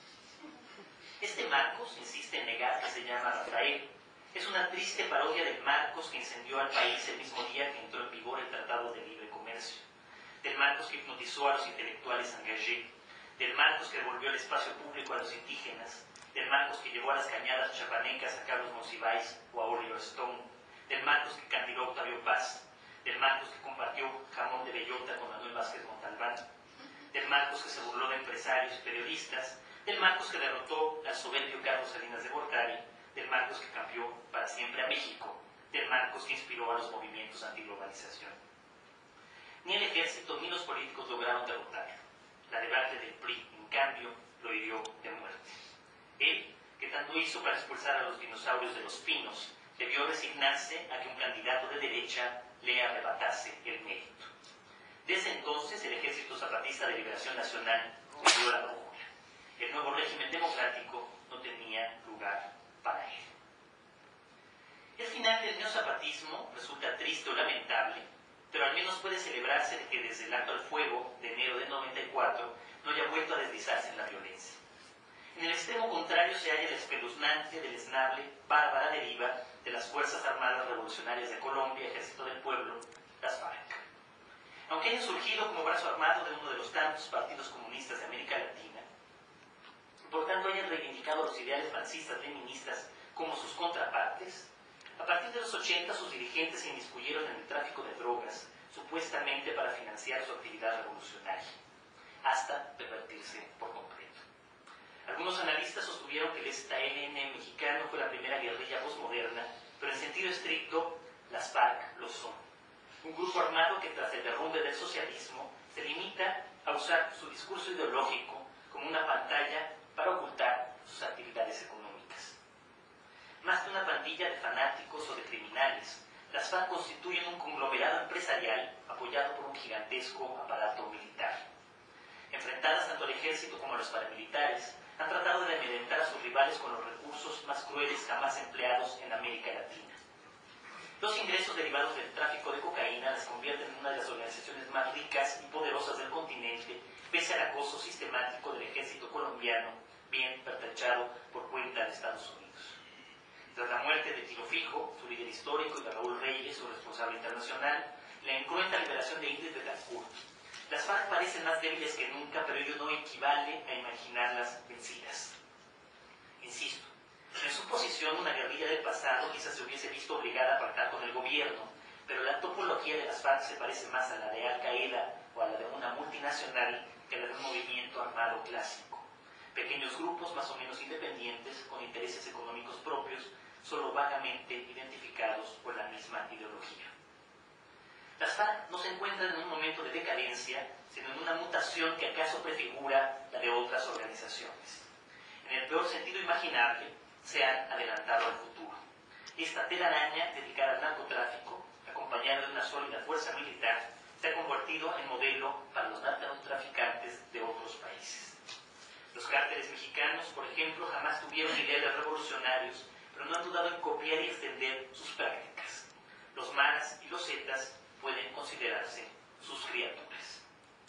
Este Marcos insiste en negar que se llama Rafael. Es una triste parodia del Marcos que incendió al país el mismo día que entró en vigor el Tratado de Libre Comercio, del Marcos que hipnotizó a los intelectuales engagés, del Marcos que devolvió el espacio público a los indígenas, del Marcos que llevó a las cañadas chapanecas a Carlos Monsiváis o a Oliver Stone, del Marcos que candidó a Octavio Paz, del Marcos que compartió jamón de bellota con Manuel Vázquez Montalbán, del Marcos que se burló de empresarios y periodistas, del Marcos que derrotó al soberbio Carlos Salinas de Gortari, del Marcos que cambió para siempre a México, del Marcos que inspiró a los movimientos antiglobalización. Ni el ejército ni los políticos lograron derrotarlo. La debacle del PRI, en cambio, lo hirió de muerte. Él, que tanto hizo para expulsar a los dinosaurios de los pinos, debió resignarse a que un candidato de derecha le arrebatase el mérito. Desde entonces, el Ejército Zapatista de Liberación Nacional dio la brújula. El nuevo régimen democrático no tenía lugar para él. El final del neozapatismo resulta triste o lamentable, pero al menos puede celebrarse de que desde el alto al fuego de enero de 94 no haya vuelto a deslizarse en la violencia. En el extremo contrario se halla el espeluznante, deleznable, bárbara deriva de las Fuerzas Armadas Revolucionarias de Colombia, Ejército del Pueblo, las FARC. Aunque hayan surgido como brazo armado de uno de los tantos partidos comunistas de América Latina, y por tanto hayan reivindicado los ideales marxistas-leninistas como sus contrapartes, a partir de los 80 sus dirigentes se inmiscuyeron en el tráfico de drogas, supuestamente para financiar su actividad revolucionaria, hasta pervertirse por completo. Algunos analistas sostuvieron que el ELN mexicano fue la primera guerrilla postmoderna, pero en sentido estricto, las FARC lo son. Un grupo armado que tras el derrumbe del socialismo se limita a usar su discurso ideológico como una pantalla para ocultar sus actividades económicas. Más que una pandilla de fanáticos o de criminales, las FARC constituyen un conglomerado empresarial apoyado por un gigantesco aparato militar. Enfrentadas tanto al ejército como a los paramilitares, han tratado de amedrentar a sus rivales con los recursos más crueles jamás empleados en América Latina. Los ingresos derivados del tráfico de cocaína las convierten en una de las organizaciones más ricas y poderosas del continente, pese al acoso sistemático del ejército colombiano, bien pertrechado por cuenta de Estados Unidos. Tras la muerte de Tiro Fijo, su líder histórico, y de Raúl Reyes, su responsable internacional, la incruenta liberación de Ingrid Betancourt, las FARC parecen más débiles que nunca, pero ello no equivale a imaginarlas vencidas. Insisto, en su posición, una guerrilla del pasado quizás se hubiese visto obligada a pactar con el gobierno, pero la topología de las FARC se parece más a la de Al-Qaeda o a la de una multinacional que a la de un movimiento armado clásico. Pequeños grupos más o menos independientes, con intereses económicos propios, solo vagamente identificados por la misma ideología. Las FARC no se encuentran en un momento de decadencia, sino en una mutación que acaso prefigura la de otras organizaciones. En el peor sentido imaginable, se han adelantado al futuro. Esta telaraña dedicada al narcotráfico, acompañada de una sólida fuerza militar, se ha convertido en modelo para los narcotraficantes de otros países. Los cárteles mexicanos, por ejemplo, jamás tuvieron ideales revolucionarios, pero no han dudado en copiar y extender sus prácticas. Los maras y los zetas pueden considerarse sus criaturas.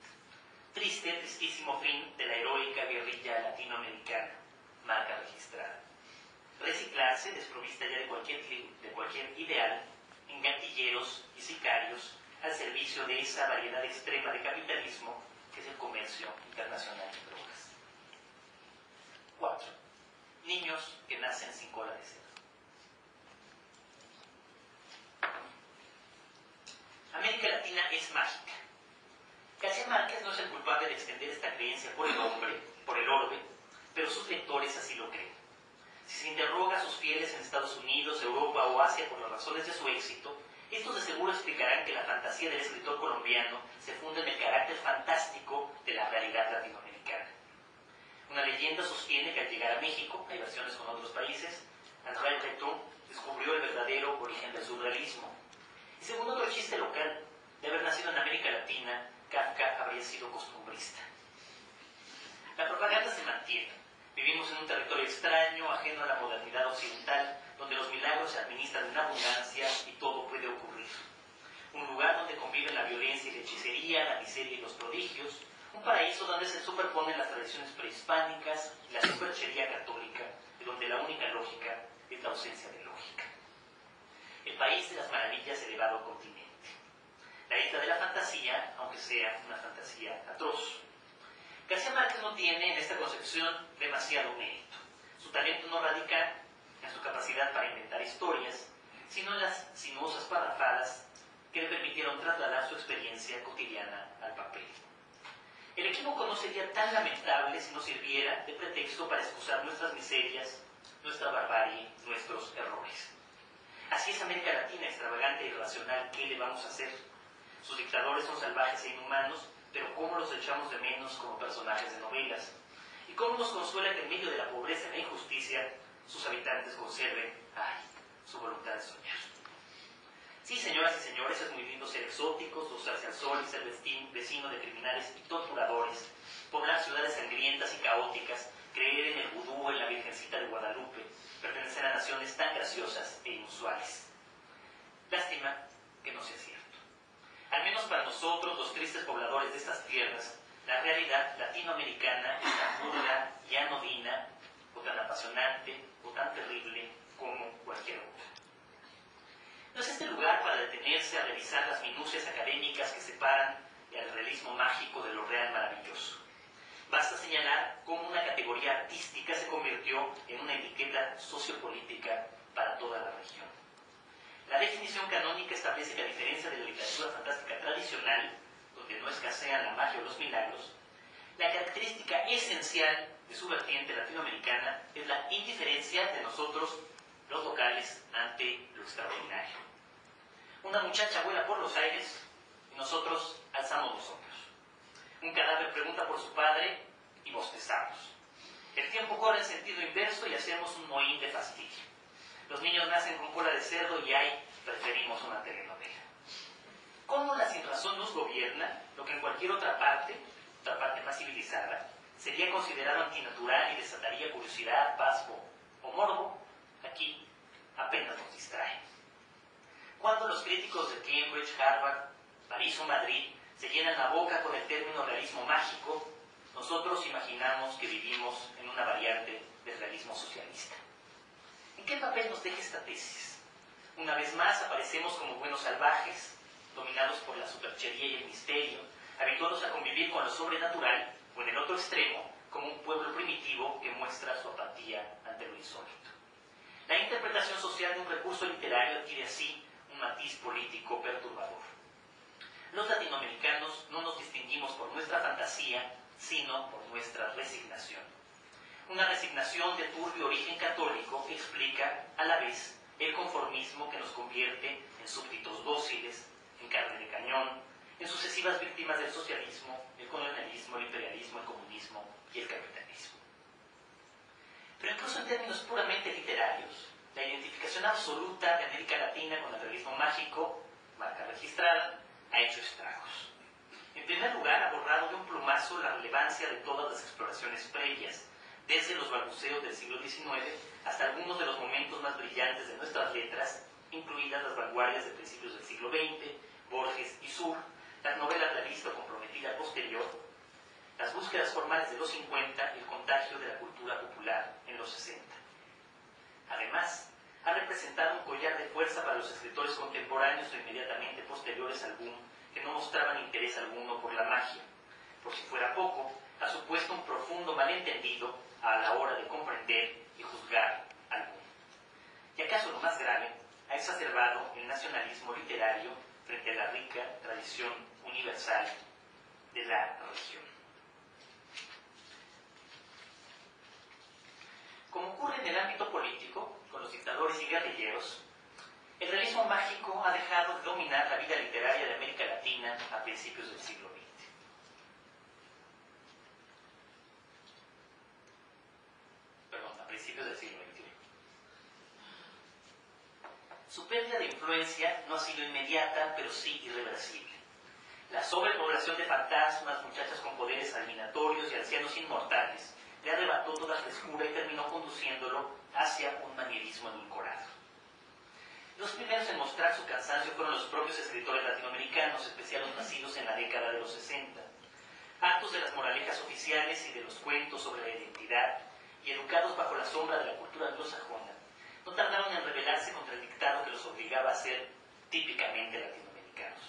Triste, tristísimo fin de la heroica guerrilla latinoamericana, marca registrada. Reciclarse, desprovista ya de cualquier ideal, en gatilleros y sicarios al servicio de esa variedad extrema de capitalismo que es el comercio internacional de drogas. 4. Niños que nacen sin cola de cerdo. América Latina es mágica. García Márquez no es el culpable de extender esta creencia por el orbe, pero sus lectores así lo creen. Si se interroga a sus fieles en Estados Unidos, Europa o Asia por las razones de su éxito, estos de seguro explicarán que la fantasía del escritor colombiano se funda en el carácter fantástico de la realidad latinoamericana. Una leyenda sostiene que al llegar a México, hay versiones con otros países, André Breton descubrió el verdadero origen del surrealismo. Y según otro chiste local, de haber nacido en América Latina, Kafka habría sido costumbrista. La propaganda se mantiene. Vivimos en un territorio extraño, ajeno a la modernidad occidental, donde los milagros se administran en abundancia y todo puede ocurrir. Un lugar donde conviven la violencia y la hechicería, la miseria y los prodigios. Un paraíso donde se superponen las tradiciones prehispánicas y la superchería católica, de donde la única lógica es la ausencia de lógica. El país de las maravillas elevado al continente. La isla de la fantasía, aunque sea una fantasía atroz. García Márquez no tiene en esta concepción demasiado mérito. Su talento no radica en su capacidad para inventar historias, sino en las sinuosas parrafadas que le permitieron trasladar su experiencia cotidiana al papel. El equívoco no sería tan lamentable si no sirviera de pretexto para excusar nuestras miserias, nuestra barbarie, nuestros errores. Así es América Latina, extravagante e irracional. ¿Qué le vamos a hacer? Sus dictadores son salvajes e inhumanos, pero ¿cómo los echamos de menos como personajes de novelas? ¿Y cómo nos consuela que en medio de la pobreza y la injusticia sus habitantes conserven, su voluntad de soñar? Sí, señoras y señores, es muy lindo ser exóticos, gozarse al sol y ser vecino de criminales y torturadores, poblar ciudades sangrientas y caóticas, creer en el vudú, en la Virgencita de Guadalupe, pertenecer a naciones tan graciosas e inusuales. Lástima que no sea cierto. Al menos para nosotros, los tristes pobladores de estas tierras, la realidad latinoamericana es tan burda y anodina, o tan apasionante, o tan terrible como cualquier otra. No es este lugar para detenerse a revisar las minucias académicas que separan el realismo mágico de lo real maravilloso. Basta señalar cómo una categoría artística se convirtió en una etiqueta sociopolítica para toda la región. La definición canónica establece que, a diferencia de la literatura fantástica tradicional, donde no escasean la magia o los milagros, la característica esencial de su vertiente latinoamericana es la indiferencia de nosotros, los locales, ante lo extraordinario. Una muchacha vuela por los aires y nosotros alzamos los hombros. Un cadáver pregunta por su padre y bostezamos. El tiempo corre en sentido inverso y hacemos un mohín de fastidio. Los niños nacen con cola de cerdo y ahí preferimos una telenovela. ¿Cómo la sinrazón nos gobierna? Lo que en cualquier otra parte más civilizada, sería considerado antinatural y desataría curiosidad, pasmo o morbo, aquí apenas nos distrae. Cuando los críticos de Cambridge, Harvard, París o Madrid se llenan la boca con el término realismo mágico, nosotros imaginamos que vivimos en una variante del realismo socialista. ¿En qué papel nos deja esta tesis? Una vez más aparecemos como buenos salvajes, dominados por la superchería y el misterio, habituados a convivir con lo sobrenatural, o en el otro extremo, como un pueblo primitivo que muestra su apatía ante lo insólito. La interpretación social de un recurso literario adquiere así un matiz político perturbador. Los latinoamericanos no nos distinguimos por nuestra fantasía, sino por nuestra resignación. Una resignación de turbio origen católico que explica, a la vez, el conformismo que nos convierte en súbditos dóciles, en carne de cañón, en sucesivas víctimas del socialismo, el colonialismo, el imperialismo, el comunismo y el capitalismo. Pero incluso en términos puramente literarios, la identificación absoluta de América Latina con el realismo mágico, marca registrada, ha hecho estragos. En primer lugar, ha borrado de un plumazo la relevancia de todas las exploraciones previas, desde los balbuceos del siglo XIX hasta algunos de los momentos más brillantes de nuestras letras, incluidas las vanguardias de principios del siglo XX, Borges y Sur, las novelas realista o comprometida posterior, las búsquedas formales de los 50 y el contagio de la cultura popular en los 60. Además, ha representado un collar de fuerza para los escritores contemporáneos o inmediatamente posteriores al boom, que no mostraban interés alguno por la magia. Por si fuera poco, ha supuesto un profundo malentendido a la hora de comprender y juzgar al mundo. Y acaso lo más grave, ha exacerbado el nacionalismo literario frente a la rica tradición universal de la región. Como ocurre en el ámbito político, con los dictadores y guerrilleros, el realismo mágico ha dejado de dominar la vida literaria de América Latina a principios del siglo XX. A principios del siglo XXI. Su pérdida de influencia no ha sido inmediata, pero sí irreversible. La sobrepoblación de fantasmas, muchachas con poderes adivinatorios y ancianos inmortales le arrebató toda frescura y terminó conduciéndolo hacia un manierismo edulcorado. Los primeros en mostrar su cansancio fueron los propios escritores latinoamericanos, especialmente los nacidos en la década de los 60. Hartos de las moralejas oficiales y de los cuentos sobre la identidad, y educados bajo la sombra de la cultura anglosajona, no tardaron en rebelarse contra el dictado que los obligaba a ser típicamente latinoamericanos.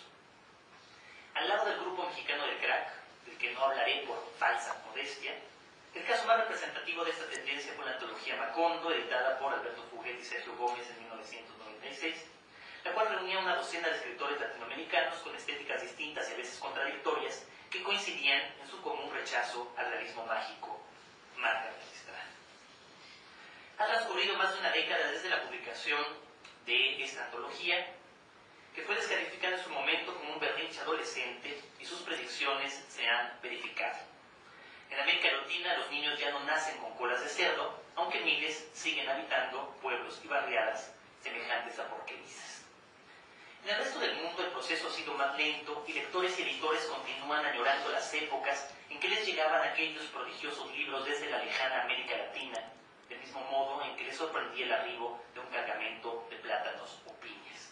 Al lado del grupo mexicano de crack, del que no hablaré por falsa modestia, el caso más representativo de esta tendencia fue la antología Macondo, editada por Alberto Fuguet y Sergio Gómez en 1996, la cual reunía una docena de escritores latinoamericanos con estéticas distintas y a veces contradictorias que coincidían en su común rechazo al realismo mágico marca registrada. Ha transcurrido más de una década desde la publicación de esta antología, que fue descalificada en su momento como un berrinche adolescente, y sus predicciones se han verificado. En América Latina los niños ya no nacen con colas de cerdo, aunque miles siguen habitando pueblos y barriadas semejantes a porquerizas. En el resto del mundo el proceso ha sido más lento y lectores y editores continúan añorando las épocas en que les llegaban aquellos prodigiosos libros desde la lejana América Latina, del mismo modo en que les sorprendía el arribo de un cargamento de plátanos o piñas.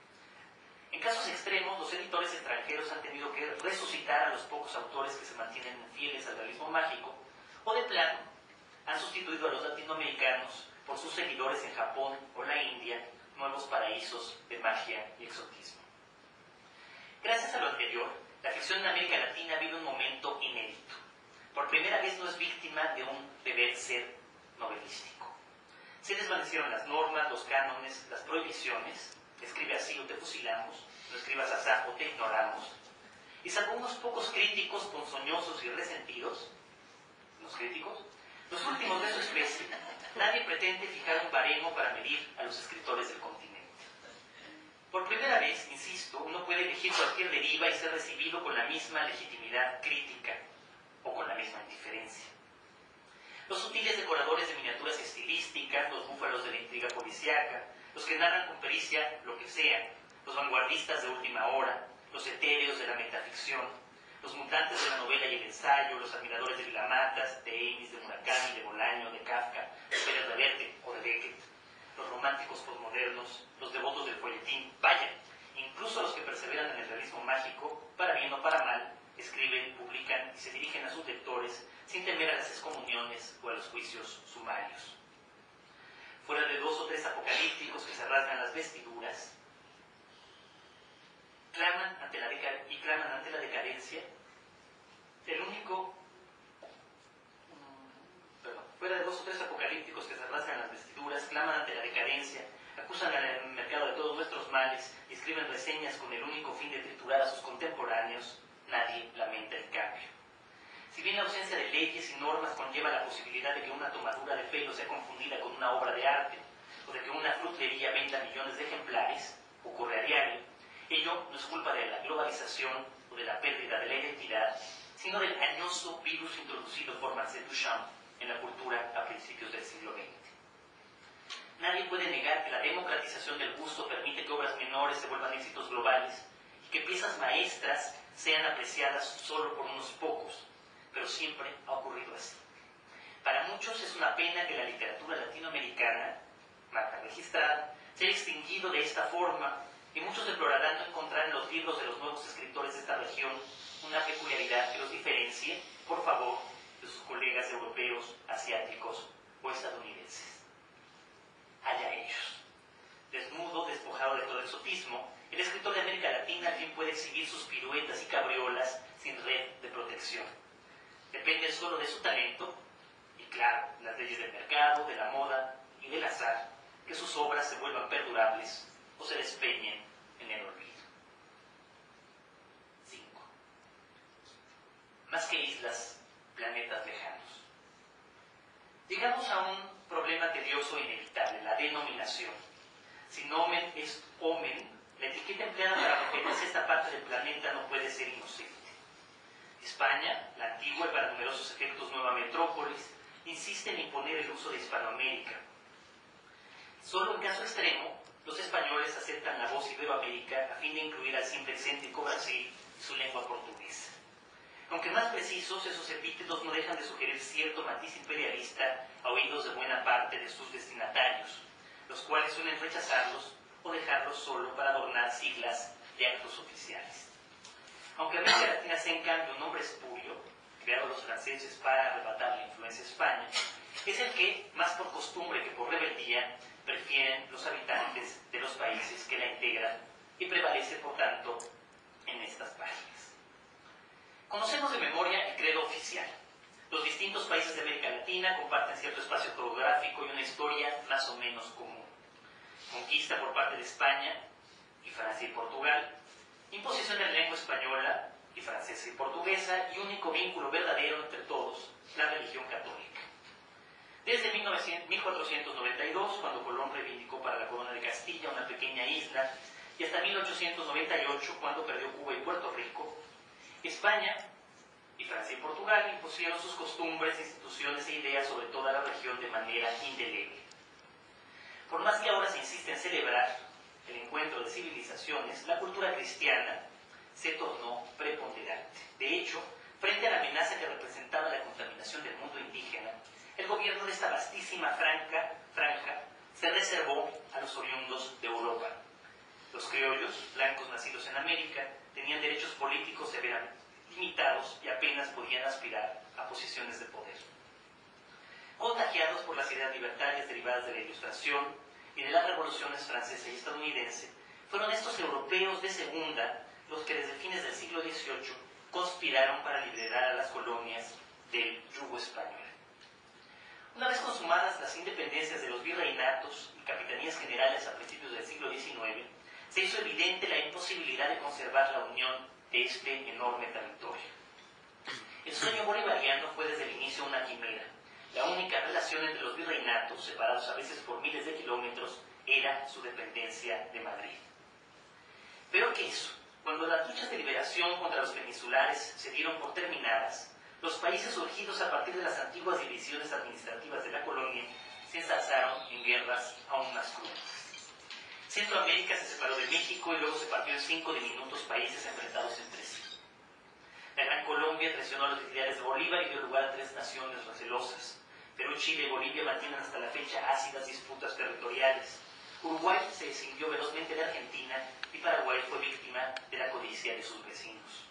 En casos extremos, los editores extranjeros han tenido que resucitar a los pocos autores que se mantienen fieles al realismo mágico, o de plano, han sustituido a los latinoamericanos por sus seguidores en Japón o la India, nuevos paraísos de magia y exotismo. Gracias a lo anterior, la ficción en América Latina vive un momento inédito. Por primera vez no es víctima de un deber ser novelístico. Se desvanecieron las normas, los cánones, las prohibiciones. Escribe así o te fusilamos, no escribas asá o te ignoramos. Y salvo unos pocos críticos ponzoñosos y resentidos, los críticos, los últimos de su especie, nadie pretende fijar un baremo para medir a los escritores del continente. Por primera vez, insisto, uno puede elegir cualquier deriva y ser recibido con la misma legitimidad crítica o con la misma indiferencia. Los sutiles decoradores de miniaturas estilísticas, los búfalos de la intriga policíaca, los que narran con pericia lo que sea, los vanguardistas de última hora, los etéreos de la metaficción, los mutantes de la novela y el ensayo, los admiradores de Vilamatas, de Amis, de Murakami, de Bolaño, de Kafka, de Pérez Reverte o de Beckett, los románticos posmodernos, los devotos del folletín, vaya, incluso los que perseveran en el realismo mágico, para bien o para mal, escriben, publican y se dirigen a sus lectores sin temer a las excomuniones o a los juicios sumarios. Fuera de 2 o 3 apocalípticos que se rasgan las vestiduras, claman ante la decadencia, fuera de 2 o 3 apocalípticos que se rasgan las vestiduras, claman ante la decadencia, acusan al mercado de todos nuestros males y escriben reseñas con el único fin de triturar a sus contemporáneos, nadie lamenta el cambio. Si bien la ausencia de leyes y normas conlleva la posibilidad de que una tomadura de pelo sea confundida con una obra de arte, o de que una frutería venda millones de ejemplares, ocurre a diario, ello no es culpa de la globalización o de la pérdida de la identidad, sino del añoso virus introducido por Marcel Duchamp en la cultura a principios del siglo XX. Nadie puede negar que la democratización del gusto permite que obras menores se vuelvan éxitos globales y que piezas maestras sean apreciadas solo por unos pocos, pero siempre ha ocurrido así. Para muchos es una pena que la literatura latinoamericana, marca registrada, se haya extinguido de esta forma, y muchos deplorarán no encontrar en los libros de los nuevos escritores de esta región una peculiaridad que los diferencie, por favor, de sus colegas europeos, asiáticos o estadounidenses. Allá ellos. Desnudo, despojado de todo exotismo, el escritor de América Latina al fin puede exhibir sus piruetas y cabriolas sin red de protección. elección. Depende solo de su talento y, claro, las leyes del mercado, de la moda y del azar, que sus obras se vuelvan perdurables o se despeñen en el olvido. 5. Más que islas, planetas lejanos. Llegamos a un problema tedioso e inevitable, la denominación. Si nomen es omen, la etiqueta empleada para referirse a esta parte del planeta no puede ser inocente. España, la antigua y para numerosos efectos nueva metrópolis, insiste en imponer el uso de Hispanoamérica. Solo en caso extremo, los españoles aceptan la voz Iberoamérica a fin de incluir al siempre excéntrico Brasil y su lengua portuguesa. Aunque más precisos, esos epítetos no dejan de sugerir cierto matiz imperialista a oídos de buena parte de sus destinatarios, los cuales suelen rechazarlos o dejarlos solo para adornar siglas de actos oficiales. Aunque América Latina sea en cambio un nombre espurio, creado los franceses para arrebatar la influencia de España, es el que, más por costumbre que por rebeldía, prefieren los habitantes de los países que la integran y prevalece, por tanto, en estas páginas. Conocemos de memoria el credo oficial. Los distintos países de América Latina comparten cierto espacio geográfico y una historia más o menos común. Conquista por parte de España y Francia y Portugal, imposición de la lengua española y francesa y portuguesa y único vínculo verdadero entre todos, la religión católica. Desde 1492, cuando Colón reivindicó para la corona de Castilla una pequeña isla, y hasta 1898, cuando perdió Cuba y Puerto Rico, España y Francia y Portugal impusieron sus costumbres, instituciones e ideas sobre toda la región de manera indeleble. Por más que ahora se insiste en celebrar el encuentro de civilizaciones, la cultura cristiana se tornó preponderante. De hecho, frente a la amenaza que representaba la contaminación del mundo indígena, el gobierno de esta vastísima franja se reservó a los oriundos de Europa. Los criollos, blancos nacidos en América, tenían derechos políticos severamente limitados y apenas podían aspirar a posiciones de poder. Contagiados por las ideas libertarias derivadas de la Ilustración y de las revoluciones francesa y estadounidense, fueron estos europeos de segunda los que desde fines del siglo XVIII conspiraron para liberar a las colonias del yugo español. Una vez consumadas las independencias de los virreinatos y capitanías generales a principios del siglo XIX, se hizo evidente la imposibilidad de conservar la unión de este enorme territorio. El sueño bolivariano fue desde el inicio una quimera. La única relación entre los virreinatos, separados a veces por miles de kilómetros, era su dependencia de Madrid. Peor que eso, cuando las luchas de liberación contra los peninsulares se dieron por terminadas, los países surgidos a partir de las antiguas divisiones administrativas de la colonia se ensalzaron en guerras aún más cruentas. Centroamérica se separó de México y luego se partió en 5 diminutos países enfrentados entre sí. La Gran Colombia traicionó los ideales de Bolívar y dio lugar a 3 naciones recelosas. Perú, Chile y Bolivia mantienen hasta la fecha ácidas disputas territoriales. Uruguay se escindió velozmente de Argentina y Paraguay fue víctima de la codicia de sus vecinos.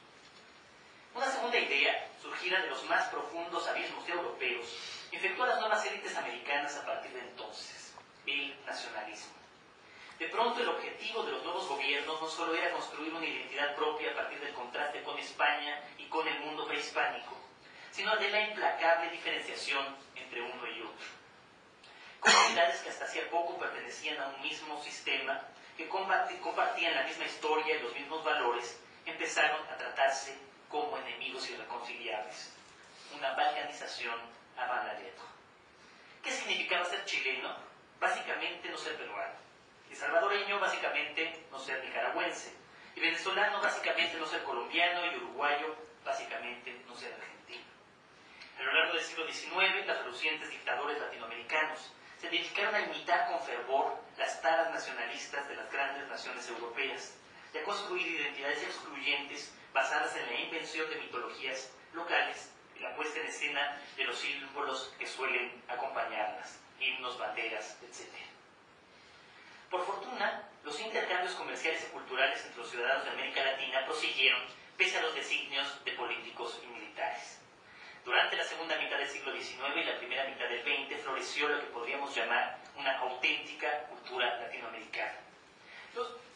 Una segunda idea, surgida de los más profundos abismos europeos, infectó a las nuevas élites americanas a partir de entonces: el nacionalismo. De pronto, el objetivo de los nuevos gobiernos no solo era construir una identidad propia a partir del contraste con España y con el mundo prehispánico, sino de la implacable diferenciación entre uno y otro. Comunidades que hasta hacía poco pertenecían a un mismo sistema, que compartían la misma historia y los mismos valores, empezaron a tratarse como enemigos irreconciliables. Una balcanización avant la lettre. ¿Qué significaba ser chileno? Básicamente no ser peruano. Y salvadoreño, básicamente no ser nicaragüense. Y venezolano, básicamente no ser colombiano. Y uruguayo, básicamente no ser argentino. A lo largo del siglo XIX, los relucientes dictadores latinoamericanos se dedicaron a imitar con fervor las taras nacionalistas de las grandes naciones europeas y a construir identidades excluyentes basadas en la invención de mitologías locales y la puesta en escena de los símbolos que suelen acompañarlas, himnos, banderas, etc. Por fortuna, los intercambios comerciales y culturales entre los ciudadanos de América Latina prosiguieron pese a los designios de políticos y militares. Durante la segunda mitad del siglo XIX y la primera mitad del XX floreció lo que podríamos llamar una auténtica cultura latinoamericana.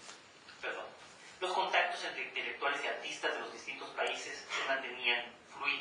Los contactos entre intelectuales y artistas de los distintos países se mantenían fluidos.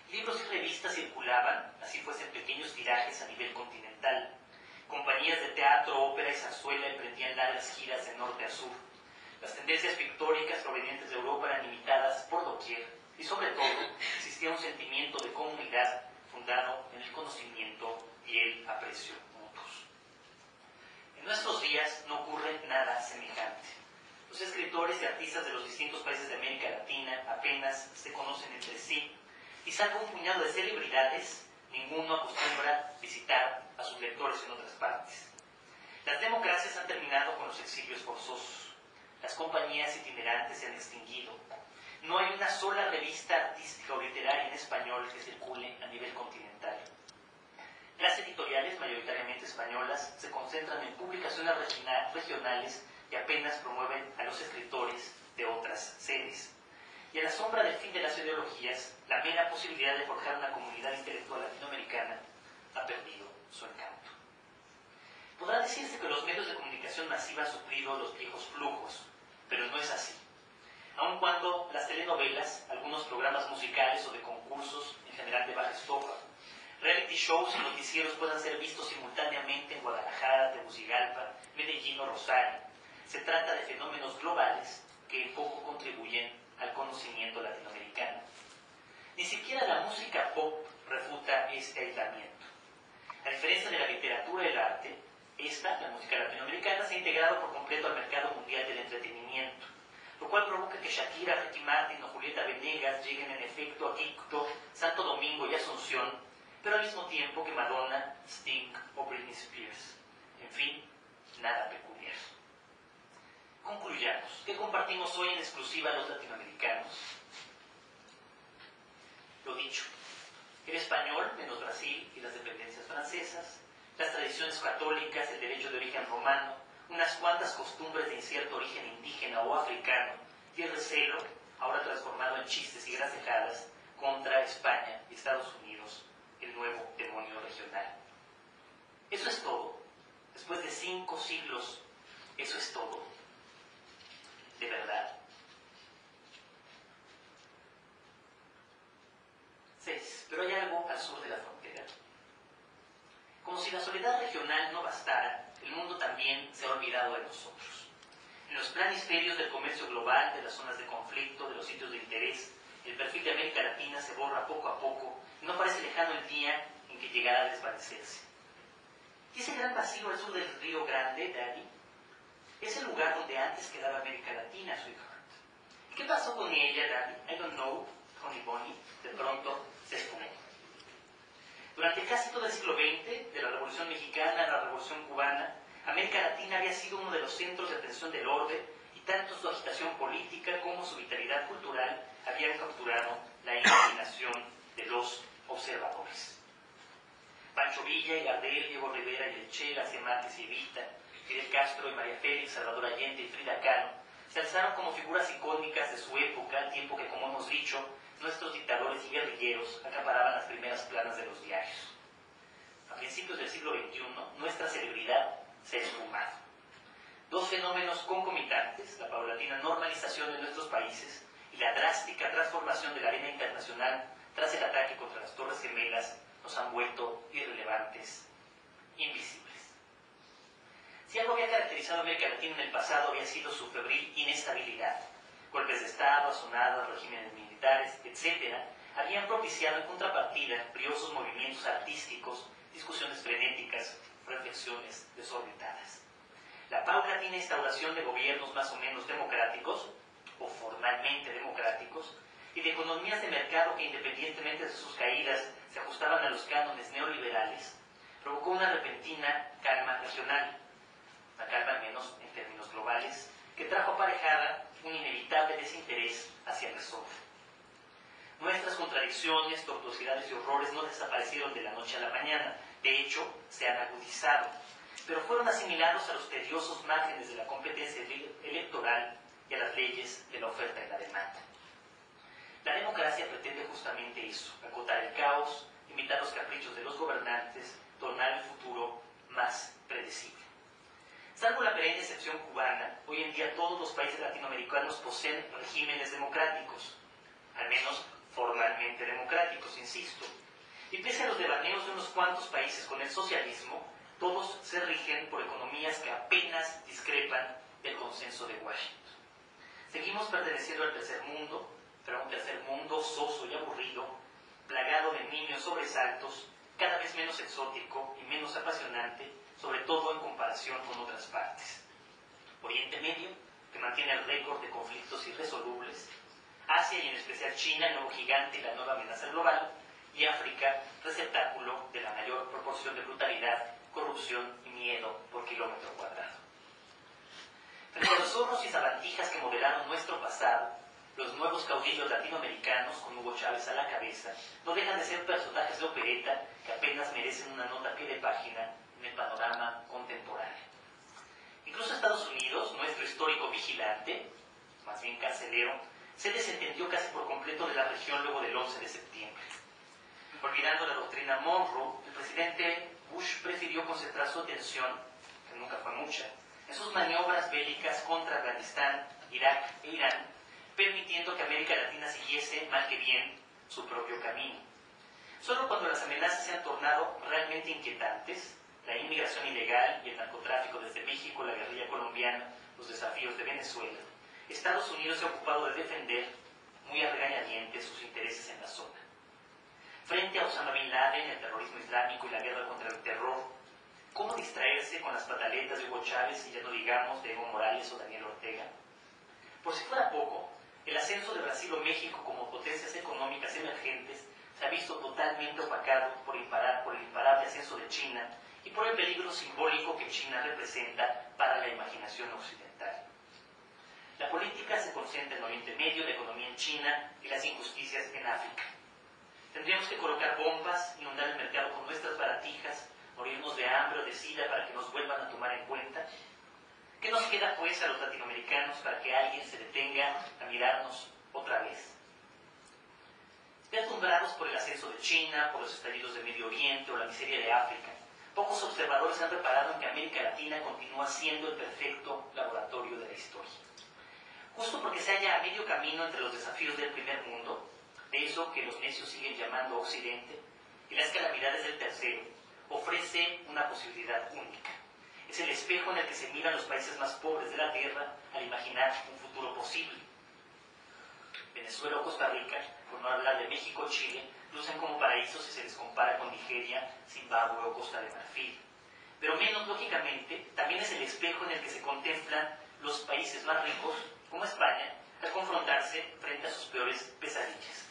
Libros y revistas circulaban, así fuesen pequeños tirajes a nivel continental. Compañías de teatro, ópera y zarzuela emprendían largas giras de norte a sur. Las tendencias pictóricas provenientes de Europa eran imitadas por doquier y sobre todo existía un sentimiento de comunidad fundado en el conocimiento y el aprecio mutuos. En nuestros días no ocurre nada semejante. Los escritores y artistas de los distintos países de América Latina apenas se conocen entre sí y salvo un puñado de celebridades, ninguno acostumbra visitar a sus lectores en otras partes. Las democracias han terminado con los exilios forzosos. Las compañías itinerantes se han extinguido. No hay una sola revista artística o literaria en español que circule a nivel continental. Las editoriales, mayoritariamente españolas, se concentran en publicaciones regionales y apenas promueven a los escritores de otras sedes. Y a la sombra del fin de las ideologías, la mera posibilidad de forjar una comunidad intelectual latinoamericana ha perdido su encanto. Podrá decirse que los medios de comunicación masiva han suplido los viejos flujos, pero no es así. Aun cuando las telenovelas, algunos programas musicales o de concursos, en general de baja estofa, reality shows y noticieros puedan ser vistos simultáneamente en Guadalajara, Tegucigalpa, Medellín o Rosario, se trata de fenómenos globales que en poco contribuyen al conocimiento latinoamericano. Ni siquiera la música pop refuta este aislamiento. A diferencia de la literatura y el arte, la música latinoamericana, se ha integrado por completo al mercado mundial del entretenimiento, lo cual provoca que Shakira, Ricky Martin o Julieta Venegas lleguen en efecto a Quito, Santo Domingo y Asunción, pero al mismo tiempo que Madonna, Sting o Britney Spears. En fin, nada peculiar. Concluyamos. ¿Qué compartimos hoy en exclusiva los latinoamericanos? Lo dicho, el español, menos Brasil y las dependencias francesas, las tradiciones católicas, el derecho de origen romano, unas cuantas costumbres de incierto origen indígena o africano y el recelo, ahora transformado en chistes y gracejadas, contra España y Estados Unidos, el nuevo demonio regional. Eso es todo. Después de 5 siglos, eso es todo. ¿De verdad? 6. Pero hay algo al sur de la frontera. Como si la soledad regional no bastara, el mundo también se ha olvidado de nosotros. En los planisferios del comercio global, de las zonas de conflicto, de los sitios de interés, el perfil de América Latina se borra poco a poco y no parece lejano el día en que llegará a desvanecerse. ¿Y ese gran vacío al sur del Río Grande, Daddy? Es el lugar donde antes quedaba América Latina, sweetheart. ¿Qué pasó con ella, Daddy? I don't know, Honey Bunny. De pronto se esfumó. Durante casi todo el siglo XX, de la Revolución Mexicana a la Revolución Cubana, América Latina había sido uno de los centros de atención del orden y tanto su agitación política como su vitalidad cultural habían capturado la imaginación de los observadores. Pancho Villa y Gardel, Diego Rivera y el Che, García Márquez y Evita, Fidel Castro y María Félix, Salvador Allende y Frida Kahlo, se alzaron como figuras icónicas de su época, al tiempo que, como hemos dicho, nuestros dictadores y guerrilleros acaparaban las primeras planas de los diarios. A principios del siglo XXI, nuestra celebridad se ha esfumado. 2 fenómenos concomitantes, la paulatina normalización de nuestros países y la drástica transformación de la arena internacional tras el ataque contra las Torres Gemelas, nos han vuelto irrelevantes, invisibles. Si algo había caracterizado a América Latina en el pasado, había sido su febril inestabilidad. Golpes de Estado, azonadas, regímenes militares, etc., habían propiciado en contrapartida briosos movimientos artísticos, discusiones frenéticas, reflexiones desorbitadas. La paulatina instauración de gobiernos más o menos democráticos, o formalmente democráticos, y de economías de mercado que, independientemente de sus caídas, se ajustaban a los cánones neoliberales, provocó una repentina calma regional, una calma al menos en términos globales, que trajo aparejada un inevitable desinterés hacia el resorte. Nuestras contradicciones, tortuosidades y horrores no desaparecieron de la noche a la mañana, de hecho, se han agudizado, pero fueron asimilados a los tediosos márgenes de la competencia electoral y a las leyes de la oferta y la demanda. La democracia pretende justamente eso, acotar el caos, imitar los caprichos de los gobernantes, tornar el futuro más predecible. Salvo la perenne excepción cubana, hoy en día todos los países latinoamericanos poseen regímenes democráticos, al menos formalmente democráticos, insisto. Y pese a los devaneos de unos cuantos países con el socialismo, todos se rigen por economías que apenas discrepan del consenso de Washington. Seguimos perteneciendo al tercer mundo, pero a un tercer mundo soso y aburrido, plagado de niños sobresaltos, cada vez menos exótico y menos apasionante, sobre todo en comparación con otras partes. Oriente Medio, que mantiene el récord de conflictos irresolubles, Asia y en especial China, el nuevo gigante y la nueva amenaza global, y África, receptáculo de la mayor proporción de brutalidad, corrupción y miedo por kilómetro cuadrado. Frente a los zorros y sabandijas que modelaron nuestro pasado, los nuevos caudillos latinoamericanos, con Hugo Chávez a la cabeza, no dejan de ser personajes de opereta que apenas merecen una nota a pie de página en el panorama contemporáneo. Incluso Estados Unidos, nuestro histórico vigilante, más bien carcelero, se desentendió casi por completo de la región luego del 11 de septiembre. Olvidando la doctrina Monroe, el presidente Bush prefirió concentrar su atención, que nunca fue mucha, en sus maniobras bélicas contra Afganistán, Irak e Irán, permitiendo que América Latina siguiese, mal que bien, su propio camino. Solo cuando las amenazas se han tornado realmente inquietantes, la inmigración ilegal y el narcotráfico desde México, la guerrilla colombiana, los desafíos de Venezuela, Estados Unidos se ha ocupado de defender, muy a regañadientes, sus intereses en la zona. Frente a Osama Bin Laden, el terrorismo islámico y la guerra contra el terror, ¿cómo distraerse con las pataletas de Hugo Chávez y ya no digamos de Evo Morales o Daniel Ortega? Por si fuera poco, el ascenso de Brasil o México como potencias económicas emergentes se ha visto totalmente opacado por el imparable ascenso de China y por el peligro simbólico que China representa para la imaginación occidental. La política se concentra en Oriente Medio, la economía en China y las injusticias en África. Tendríamos que colocar bombas, inundar el mercado con nuestras baratijas, morirnos de hambre o de sida para que nos vuelvan a tomar en cuenta. ¿Qué nos queda pues a los latinoamericanos para que alguien se detenga a mirarnos otra vez? Deslumbrados por el ascenso de China, por los estallidos de Medio Oriente o la miseria de África, pocos observadores han reparado en que América Latina continúa siendo el perfecto laboratorio de la historia. Justo porque se halla a medio camino entre los desafíos del primer mundo, de eso que los necios siguen llamando Occidente, y las calamidades del tercero, ofrece una posibilidad única. Es el espejo en el que se miran los países más pobres de la Tierra al imaginar un futuro posible. Venezuela o Costa Rica, por no hablar de México o Chile, lucen como paraísos si se les compara con Nigeria, Zimbabue o Costa de Marfil. Pero menos lógicamente, también es el espejo en el que se contemplan los países más ricos, como España, al confrontarse frente a sus peores pesadillas.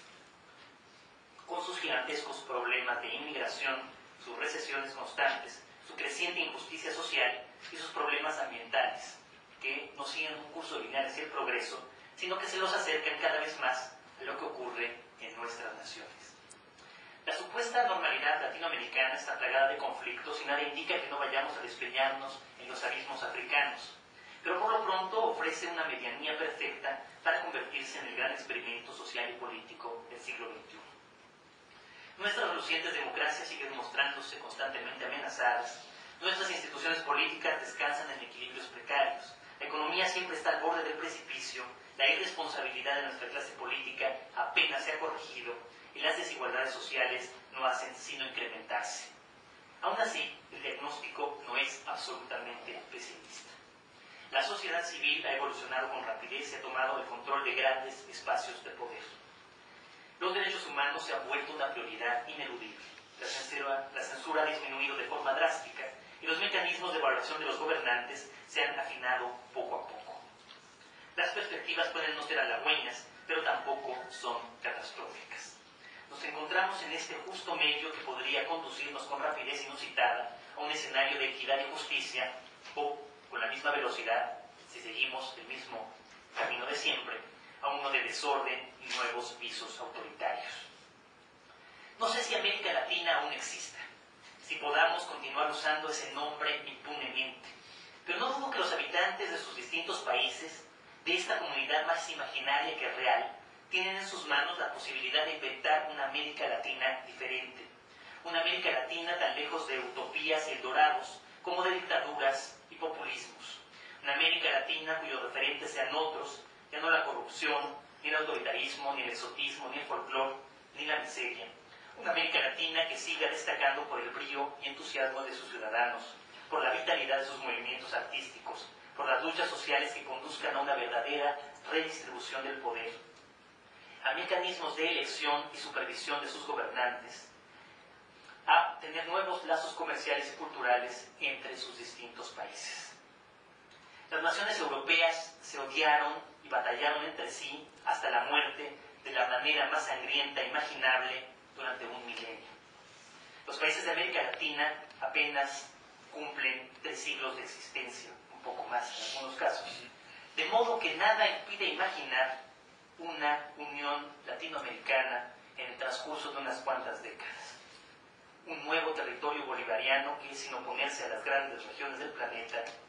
Con sus gigantescos problemas de inmigración, sus recesiones constantes, su creciente injusticia social y sus problemas ambientales, que no siguen un curso lineal hacia el progreso, sino que se los acercan cada vez más a lo que ocurre en nuestras naciones. La supuesta normalidad latinoamericana está plagada de conflictos y nada indica que no vayamos a despeñarnos en los abismos africanos, pero por lo pronto ofrece una medianía perfecta para convertirse en el gran experimento social y político del siglo XXI. Nuestras relucientes democracias siguen mostrándose constantemente amenazadas, nuestras instituciones políticas descansan en equilibrios precarios, la economía siempre está al borde del precipicio, la irresponsabilidad de nuestra clase política apenas se ha corregido y las desigualdades sociales no hacen sino incrementarse. Aún así, el diagnóstico no es absolutamente pesimista. La sociedad civil ha evolucionado con rapidez y ha tomado el control de grandes espacios de poder. Los derechos humanos se han vuelto una prioridad ineludible. La censura ha disminuido de forma drástica y los mecanismos de evaluación de los gobernantes se han afinado poco a poco. Las perspectivas pueden no ser halagüeñas, pero tampoco son catastróficas. Nos encontramos en este justo medio que podría conducirnos con rapidez inusitada a un escenario de equidad y justicia o, con la misma velocidad, si seguimos el mismo camino de siempre, a uno de desorden y nuevos visos autoritarios. No sé si América Latina aún exista, si podamos continuar usando ese nombre impunemente, pero no dudo que los habitantes de sus distintos países, de esta comunidad más imaginaria que real, tienen en sus manos la posibilidad de inventar una América Latina diferente, una América Latina tan lejos de utopías y eldorados como de dictaduras y populismos, una América Latina cuyos referentes sean otros, ya no la corrupción, ni el autoritarismo, ni el exotismo, ni el folclore, ni la miseria. Una América Latina que siga destacando por el brío y entusiasmo de sus ciudadanos, por la vitalidad de sus movimientos artísticos, por las luchas sociales que conduzcan a una verdadera redistribución del poder, a mecanismos de elección y supervisión de sus gobernantes, a tener nuevos lazos comerciales y culturales entre sus distintos países. Las naciones europeas se odiaron y batallaron entre sí hasta la muerte de la manera más sangrienta imaginable durante un milenio. Los países de América Latina apenas cumplen 3 siglos de existencia, un poco más en algunos casos, de modo que nada impide imaginar una unión latinoamericana en el transcurso de unas cuantas décadas. Un nuevo territorio bolivariano que, sin oponerse a las grandes regiones del planeta,